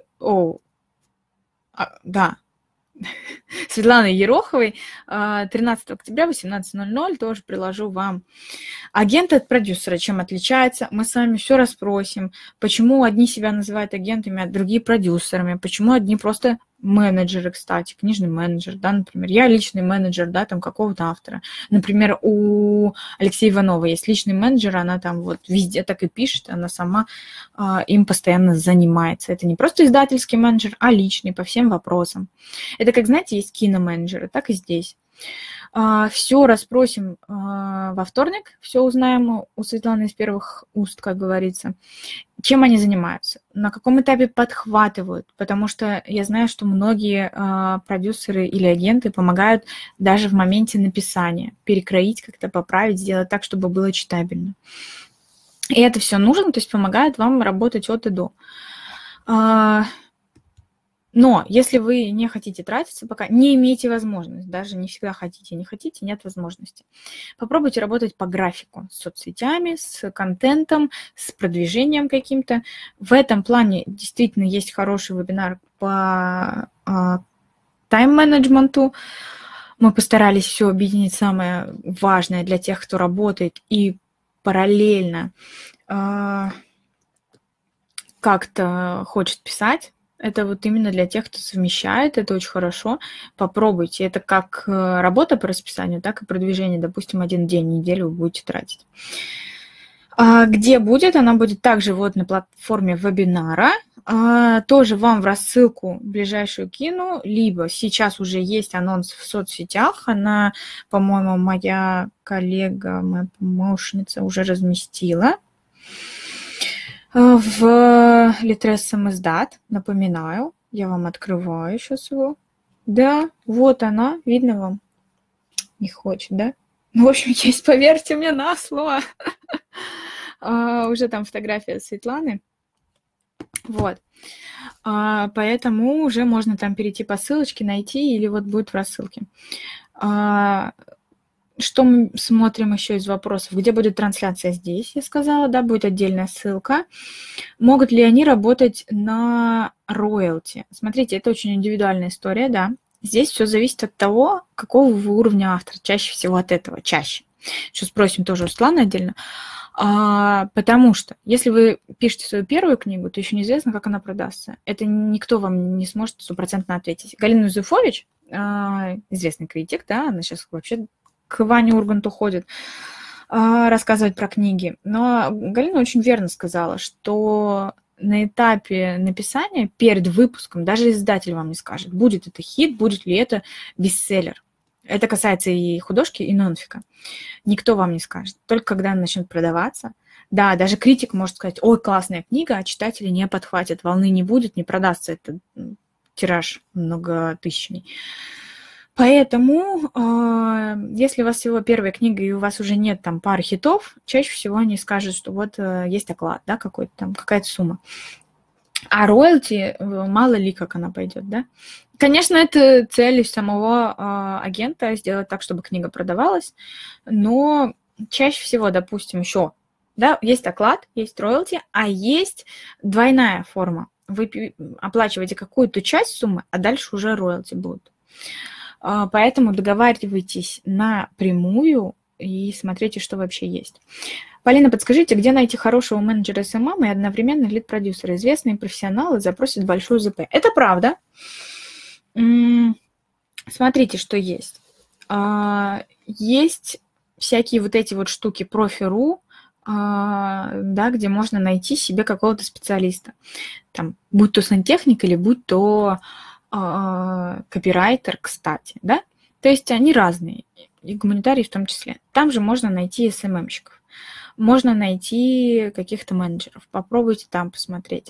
Светланой Ероховой, 13 октября, 18:00, тоже приложу вам. Агенты от продюсера чем отличаются? Мы с вами все расспросим, почему одни себя называют агентами, а другие продюсерами, почему одни просто менеджеры, кстати, книжный менеджер, да, например, я личный менеджер, да, там какого-то автора. Например, у Алексея Иванова есть личный менеджер, она там вот везде так и пишет, она сама им постоянно занимается. Это не просто издательский менеджер, а личный по всем вопросам. Это как, знаете, есть киноменеджеры, так и здесь. Все расспросим во вторник, все узнаем у Светланы из первых уст, как говорится. Чем они занимаются, на каком этапе подхватывают, потому что я знаю, что многие продюсеры или агенты помогают даже в моменте написания, перекроить, как-то поправить, сделать так, чтобы было читабельно. И это все нужно, то есть помогает вам работать от и до. Но если вы не хотите тратиться пока, не имеете возможности, даже не всегда хотите, не хотите, нет возможности, попробуйте работать по графику с соцсетями, с контентом, с продвижением каким-то. В этом плане действительно есть хороший вебинар по тайм-менеджменту. Мы постарались все объединить, самое важное для тех, кто работает и параллельно как-то хочет писать. Это вот именно для тех, кто совмещает, это очень хорошо. Попробуйте. Это как работа по расписанию, так и продвижение. Допустим, 1 день, неделю вы будете тратить. Где будет? Она будет также вот на платформе вебинара. Тоже вам в рассылку ближайшую кину, либо сейчас уже есть анонс в соцсетях. Она, по-моему, моя коллега, моя помощница уже разместила. В Litres самиздат, напоминаю, я вам открываю сейчас его. Да, вот она, видно вам? Не хочет, да? Ну, в общем, есть, поверьте мне на слово. Уже там фотография Светланы. Вот. Поэтому уже можно там перейти по ссылочке, найти, или вот будет в рассылке. Что мы смотрим еще из вопросов? Где будет трансляция? Здесь, я сказала, да, будет отдельная ссылка. Могут ли они работать на роялти? Смотрите, это очень индивидуальная история, да. Здесь все зависит от того, какого вы уровня автора. Чаще всего от этого, чаще. Сейчас спросим тоже у Светланы отдельно. Потому что если вы пишете свою первую книгу, то еще неизвестно, как она продастся. Это никто вам не сможет 100% ответить. Галина Юзефович, известный критик, да, она сейчас вообще к Ване Урганту ходит рассказывать про книги. Но Галина очень верно сказала, что на этапе написания, перед выпуском, даже издатель вам не скажет, будет это хит, будет ли это бестселлер. Это касается и художки, и нонфика. Никто вам не скажет. Только когда она начнет продаваться. Да, даже критик может сказать: ой, классная книга, а читатели не подхватят, волны не будет, не продастся этот тираж многотысячный. Поэтому, если у вас всего первая книга, и у вас уже нет там пары хитов, чаще всего они скажут, что вот есть оклад, да, какой-то там, какая-то сумма. А роялти, мало ли, как она пойдет, да. Конечно, это цель самого агента — сделать так, чтобы книга продавалась, но чаще всего, допустим, еще, да, есть оклад, есть роялти, а есть двойная форма. вы оплачиваете какую-то часть суммы, а дальше уже роялти будут. Поэтому договаривайтесь напрямую и смотрите, что вообще есть. Полина, подскажите, где найти хорошего менеджера СММ и одновременно лид-продюсера? Известные профессионалы запросят большую ЗП. Это правда. Смотрите, что есть. Есть всякие вот эти вот штуки профи.ру, да, где можно найти себе какого-то специалиста. Там, будь то сантехник или будь то копирайтер, кстати, да? То есть они разные, и гуманитарии в том числе. Там же можно найти СММщиков, можно найти каких-то менеджеров. Попробуйте там посмотреть.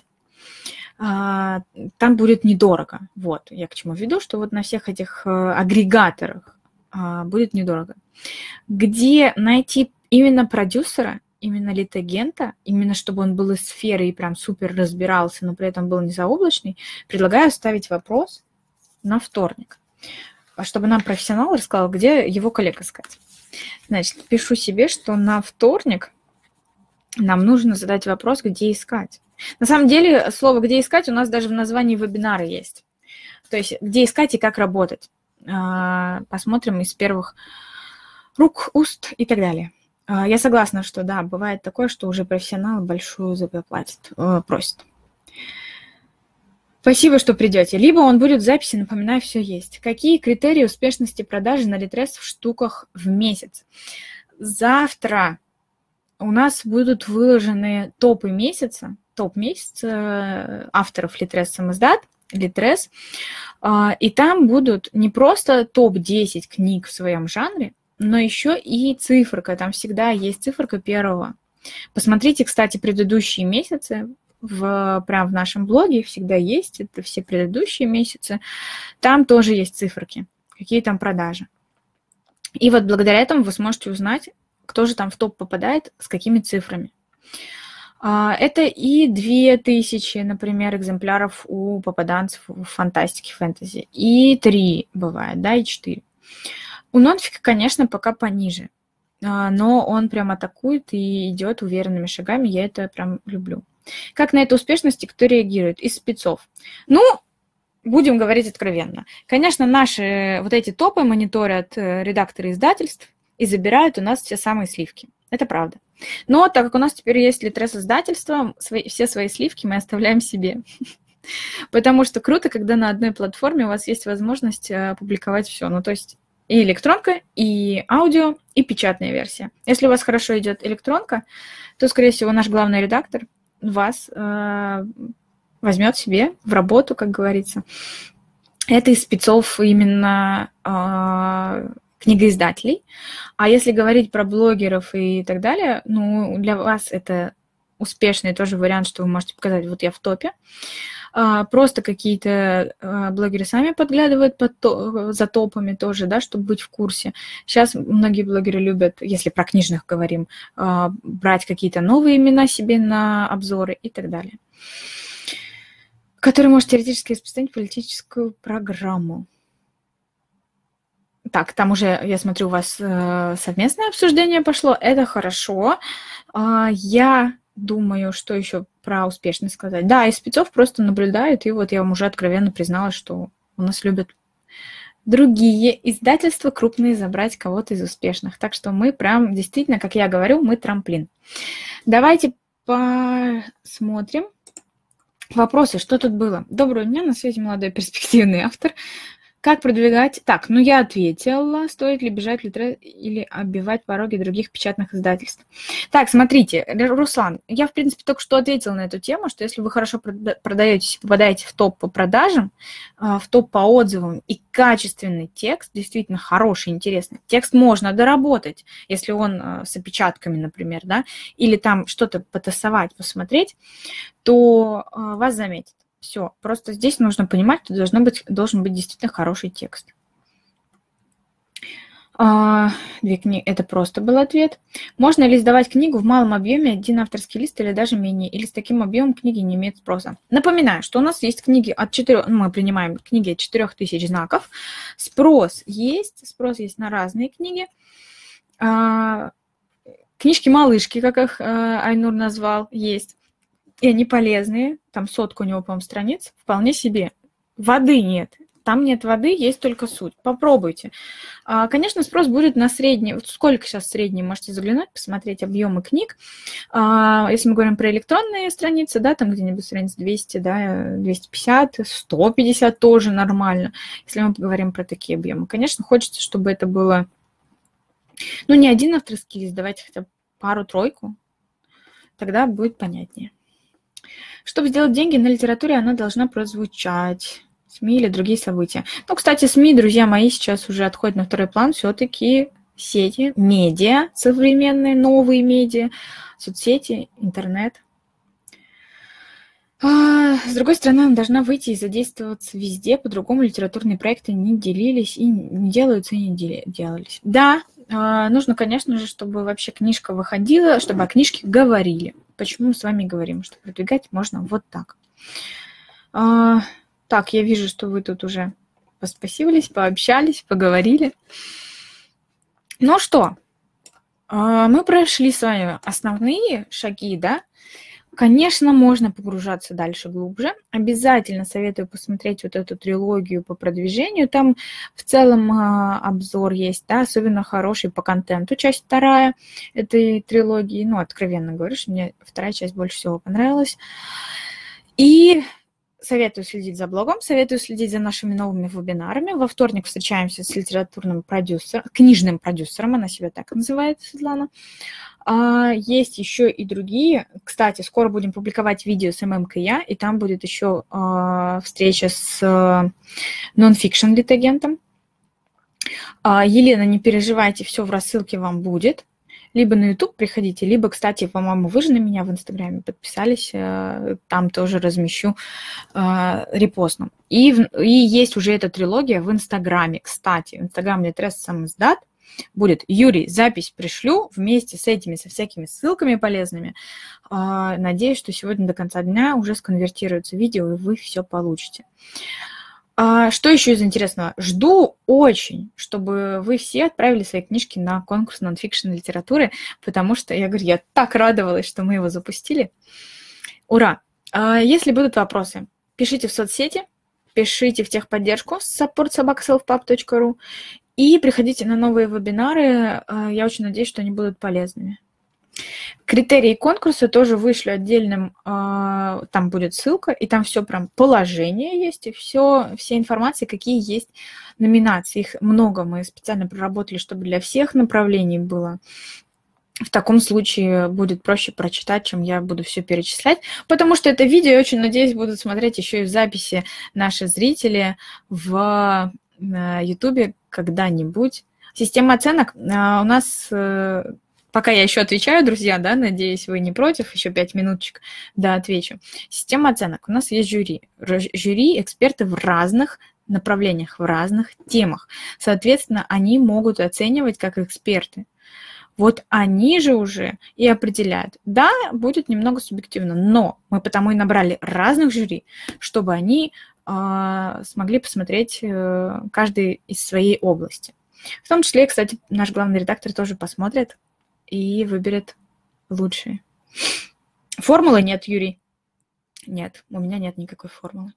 Там будет недорого. Вот, я к чему веду, что вот на всех этих агрегаторах будет недорого. Где найти именно продюсера, именно лид-агента, именно чтобы он был из сферы и прям супер разбирался, но при этом был не заоблачный, предлагаю ставить вопрос на вторник, чтобы нам профессионал рассказал, где его коллег искать. Значит, пишу себе, что на вторник нам нужно задать вопрос, где искать. На самом деле, слово «где искать» у нас даже в названии вебинара есть. То есть, где искать и как работать. Посмотрим из первых рук, уст и так далее. Я согласна, что да, бывает такое, что уже профессионалы большую ЗП просят. Спасибо, что придете. Либо он будет в записи, напоминаю, все есть. Какие критерии успешности продажи на Литрес в штуках в месяц? Завтра у нас будут выложены топы месяца, топ-месяца авторов Литрес самоздат, Литрес, и там будут не просто топ-10 книг в своем жанре, но еще и циферка, там всегда есть циферка первого. Посмотрите, кстати, предыдущие месяцы, прямо в нашем блоге всегда есть, это все предыдущие месяцы, там тоже есть циферки, какие там продажи. И вот благодаря этому вы сможете узнать, кто же там в топ попадает, с какими цифрами. Это и 2000, например, экземпляров у попаданцев в фантастике, фэнтези, и 3 бывает, да, и 4. У нонфика, конечно, пока пониже, но он прям атакует и идет уверенными шагами, я это прям люблю. Как на эту успешность кто реагирует? Из спецов. Ну, будем говорить откровенно. Конечно, наши вот эти топы мониторят редакторы издательств и забирают у нас все самые сливки. Это правда. Но так как у нас теперь есть Литрес издательство, все свои сливки мы оставляем себе. Потому что круто, когда на одной платформе у вас есть возможность публиковать все. Ну, то есть и электронка, и аудио, и печатная версия. Если у вас хорошо идет электронка, то, скорее всего, наш главный редактор вас возьмет себе в работу, как говорится. Это из спецов именно книгоиздателей. А если говорить про блогеров и так далее, ну, для вас это успешный тоже вариант, что вы можете показать, вот я в топе. Просто какие-то блогеры сами подглядывают за топами тоже, да, чтобы быть в курсе. Сейчас многие блогеры любят, если про книжных говорим, брать какие-то новые имена себе на обзоры и так далее, которые может теоретически распространить политическую программу. Так, там уже, я смотрю, у вас совместное обсуждение пошло. Это хорошо. Я думаю, что еще про успешность сказать. Да, из спецов просто наблюдают, и вот я вам уже откровенно призналась, что у нас любят другие издательства крупные забрать кого-то из успешных. Так что мы прям, действительно, как я говорю, мы трамплин. Давайте посмотрим. Вопросы, что тут было? Доброго дня, на связи молодой перспективный автор. Как продвигать? Так, ну я ответила, стоит ли бежать в Литрес или оббивать пороги других печатных издательств. Так, смотрите, Руслан, я, в принципе, только что ответила на эту тему, что если вы хорошо продаетесь, попадаете в топ по продажам, в топ по отзывам и качественный текст, действительно хороший, интересный, текст можно доработать, если он с опечатками, например, да, или там что-то потасовать, посмотреть, то вас заметят. Все, просто здесь нужно понимать, что должен быть действительно хороший текст. 2 книги, это просто был ответ. Можно ли издавать книгу в малом объеме, 1 авторский лист или даже менее, или с таким объемом книги не имеет спроса? Напоминаю, что у нас есть книги от 4, мы принимаем книги от 4000 знаков. Спрос есть на разные книги. Книжки-малышки, как их Айнур назвал, есть. и они полезные. Там 100 у него, по-моему, страниц, вполне себе. Воды нет. Там нет воды, есть только суть. Попробуйте. Конечно, спрос будет на средний. Вот сколько сейчас средний? Можете заглянуть, посмотреть объемы книг. Если мы говорим про электронные страницы, да, там где-нибудь страниц 200, да, 250, 150 тоже нормально. Если мы говорим про такие объемы. Конечно, хочется, чтобы это было, ну, не один авторский лист, давайте хотя бы пару-тройку. Тогда будет понятнее. Чтобы сделать деньги на литературе, она должна прозвучать. СМИ или другие события. Ну, кстати, СМИ, друзья мои, сейчас уже отходят на второй план. Все-таки сети, медиа, современные, новые медиа, соцсети, интернет. С другой стороны, она должна выйти и задействоваться везде. По-другому литературные проекты не делились и не делаются, и не делались. Да, нужно, конечно же, чтобы вообще книжка выходила, чтобы о книжке говорили. Почему мы с вами говорим, что продвигать можно вот так. Так, я вижу, что вы тут уже поспасивались, пообщались, поговорили. Ну что, мы прошли с вами основные шаги, да? Конечно, можно погружаться дальше глубже. Обязательно советую посмотреть вот эту трилогию по продвижению. Там в целом обзор есть, да, особенно хороший по контенту. Часть 2 этой трилогии. Ну, откровенно говорю, что мне 2 часть больше всего понравилась. И советую следить за блогом, советую следить за нашими новыми вебинарами. Во вторник встречаемся с литературным продюсером, книжным продюсером, она себя так называет, Светлана. Есть еще и другие. Кстати, скоро будем публиковать видео с ММКЯ, и там будет еще встреча с нон-фикшн литагентом. Елена, не переживайте, все в рассылке вам будет. Либо на YouTube приходите, либо, кстати, по-моему, вы же на меня в Инстаграме подписались, там тоже размещу репостом. И есть уже эта трилогия в Инстаграме. Кстати, в Инстаграме Литрес Самиздат будет. Юрий, запись пришлю вместе с этими, со всякими ссылками полезными. Надеюсь, что сегодня до конца дня уже сконвертируется видео, и вы все получите. Что еще из интересного? Жду очень, чтобы вы все отправили свои книжки на конкурс нон-фикшн литературы, потому что, я говорю, я так радовалась, что мы его запустили. Ура! Если будут вопросы, пишите в соцсети, пишите в техподдержку support@selfpub.ru и приходите на новые вебинары. Я очень надеюсь, что они будут полезными. Критерии конкурса тоже вышлю отдельным, там будет ссылка, и там все прям положение есть, и все информации, какие есть номинации. Их много, мы специально проработали, чтобы для всех направлений было. В таком случае будет проще прочитать, чем я буду все перечислять, потому что это видео, я очень надеюсь, будут смотреть еще и в записи наши зрители в YouTube когда-нибудь. Система оценок у нас... Пока я еще отвечаю, друзья, да, надеюсь, вы не против, еще 5 минуточек, да, отвечу. Система оценок. У нас есть жюри. Жюри, эксперты в разных направлениях, в разных темах. Соответственно, они могут оценивать как эксперты. Вот они же уже и определяют. Да, будет немного субъективно, но мы потому и набрали разных жюри, чтобы они смогли посмотреть каждый из своей области. В том числе, кстати, наш главный редактор тоже посмотрит и выберет лучшие. Формулы нет, Юрий. Нет, у меня нет никакой формулы.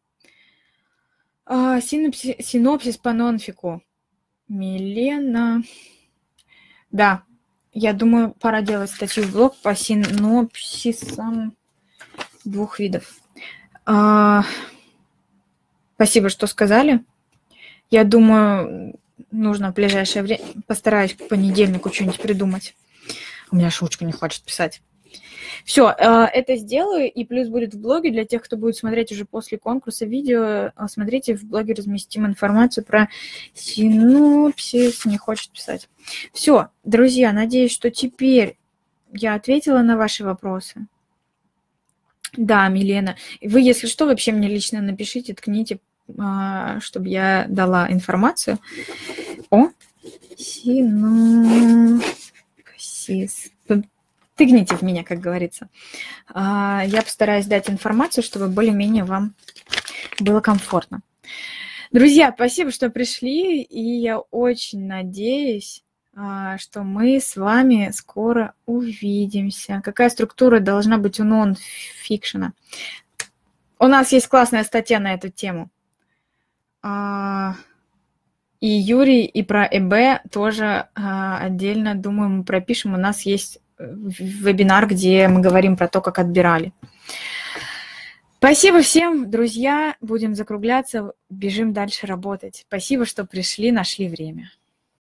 Синопсис по нонфику. Милена. Да, я думаю, пора делать статью в блог по синопсисам 2 видов. Спасибо, что сказали. Я думаю, нужно в ближайшее время, постараюсь к понедельнику что-нибудь придумать. У меня ручка не хочет писать. Все, это сделаю, и плюс будет в блоге для тех, кто будет смотреть уже после конкурса видео. Смотрите, в блоге разместим информацию про синопсис, не хочет писать. Все, друзья, надеюсь, что теперь я ответила на ваши вопросы. Да, Милена, вы, если что, вообще мне лично напишите, ткните, чтобы я дала информацию о синопсис. Тыгните в меня, как говорится. Я постараюсь дать информацию, чтобы более-менее вам было комфортно. Друзья, спасибо, что пришли, и я очень надеюсь, что мы с вами скоро увидимся. Какая структура должна быть у нон-фикшена? У нас есть классная статья на эту тему. И Юрий, и про ЭБ тоже отдельно, думаю, мы пропишем. У нас есть вебинар, где мы говорим про то, как отбирали. Спасибо всем, друзья. Будем закругляться, бежим дальше работать. Спасибо, что пришли, нашли время.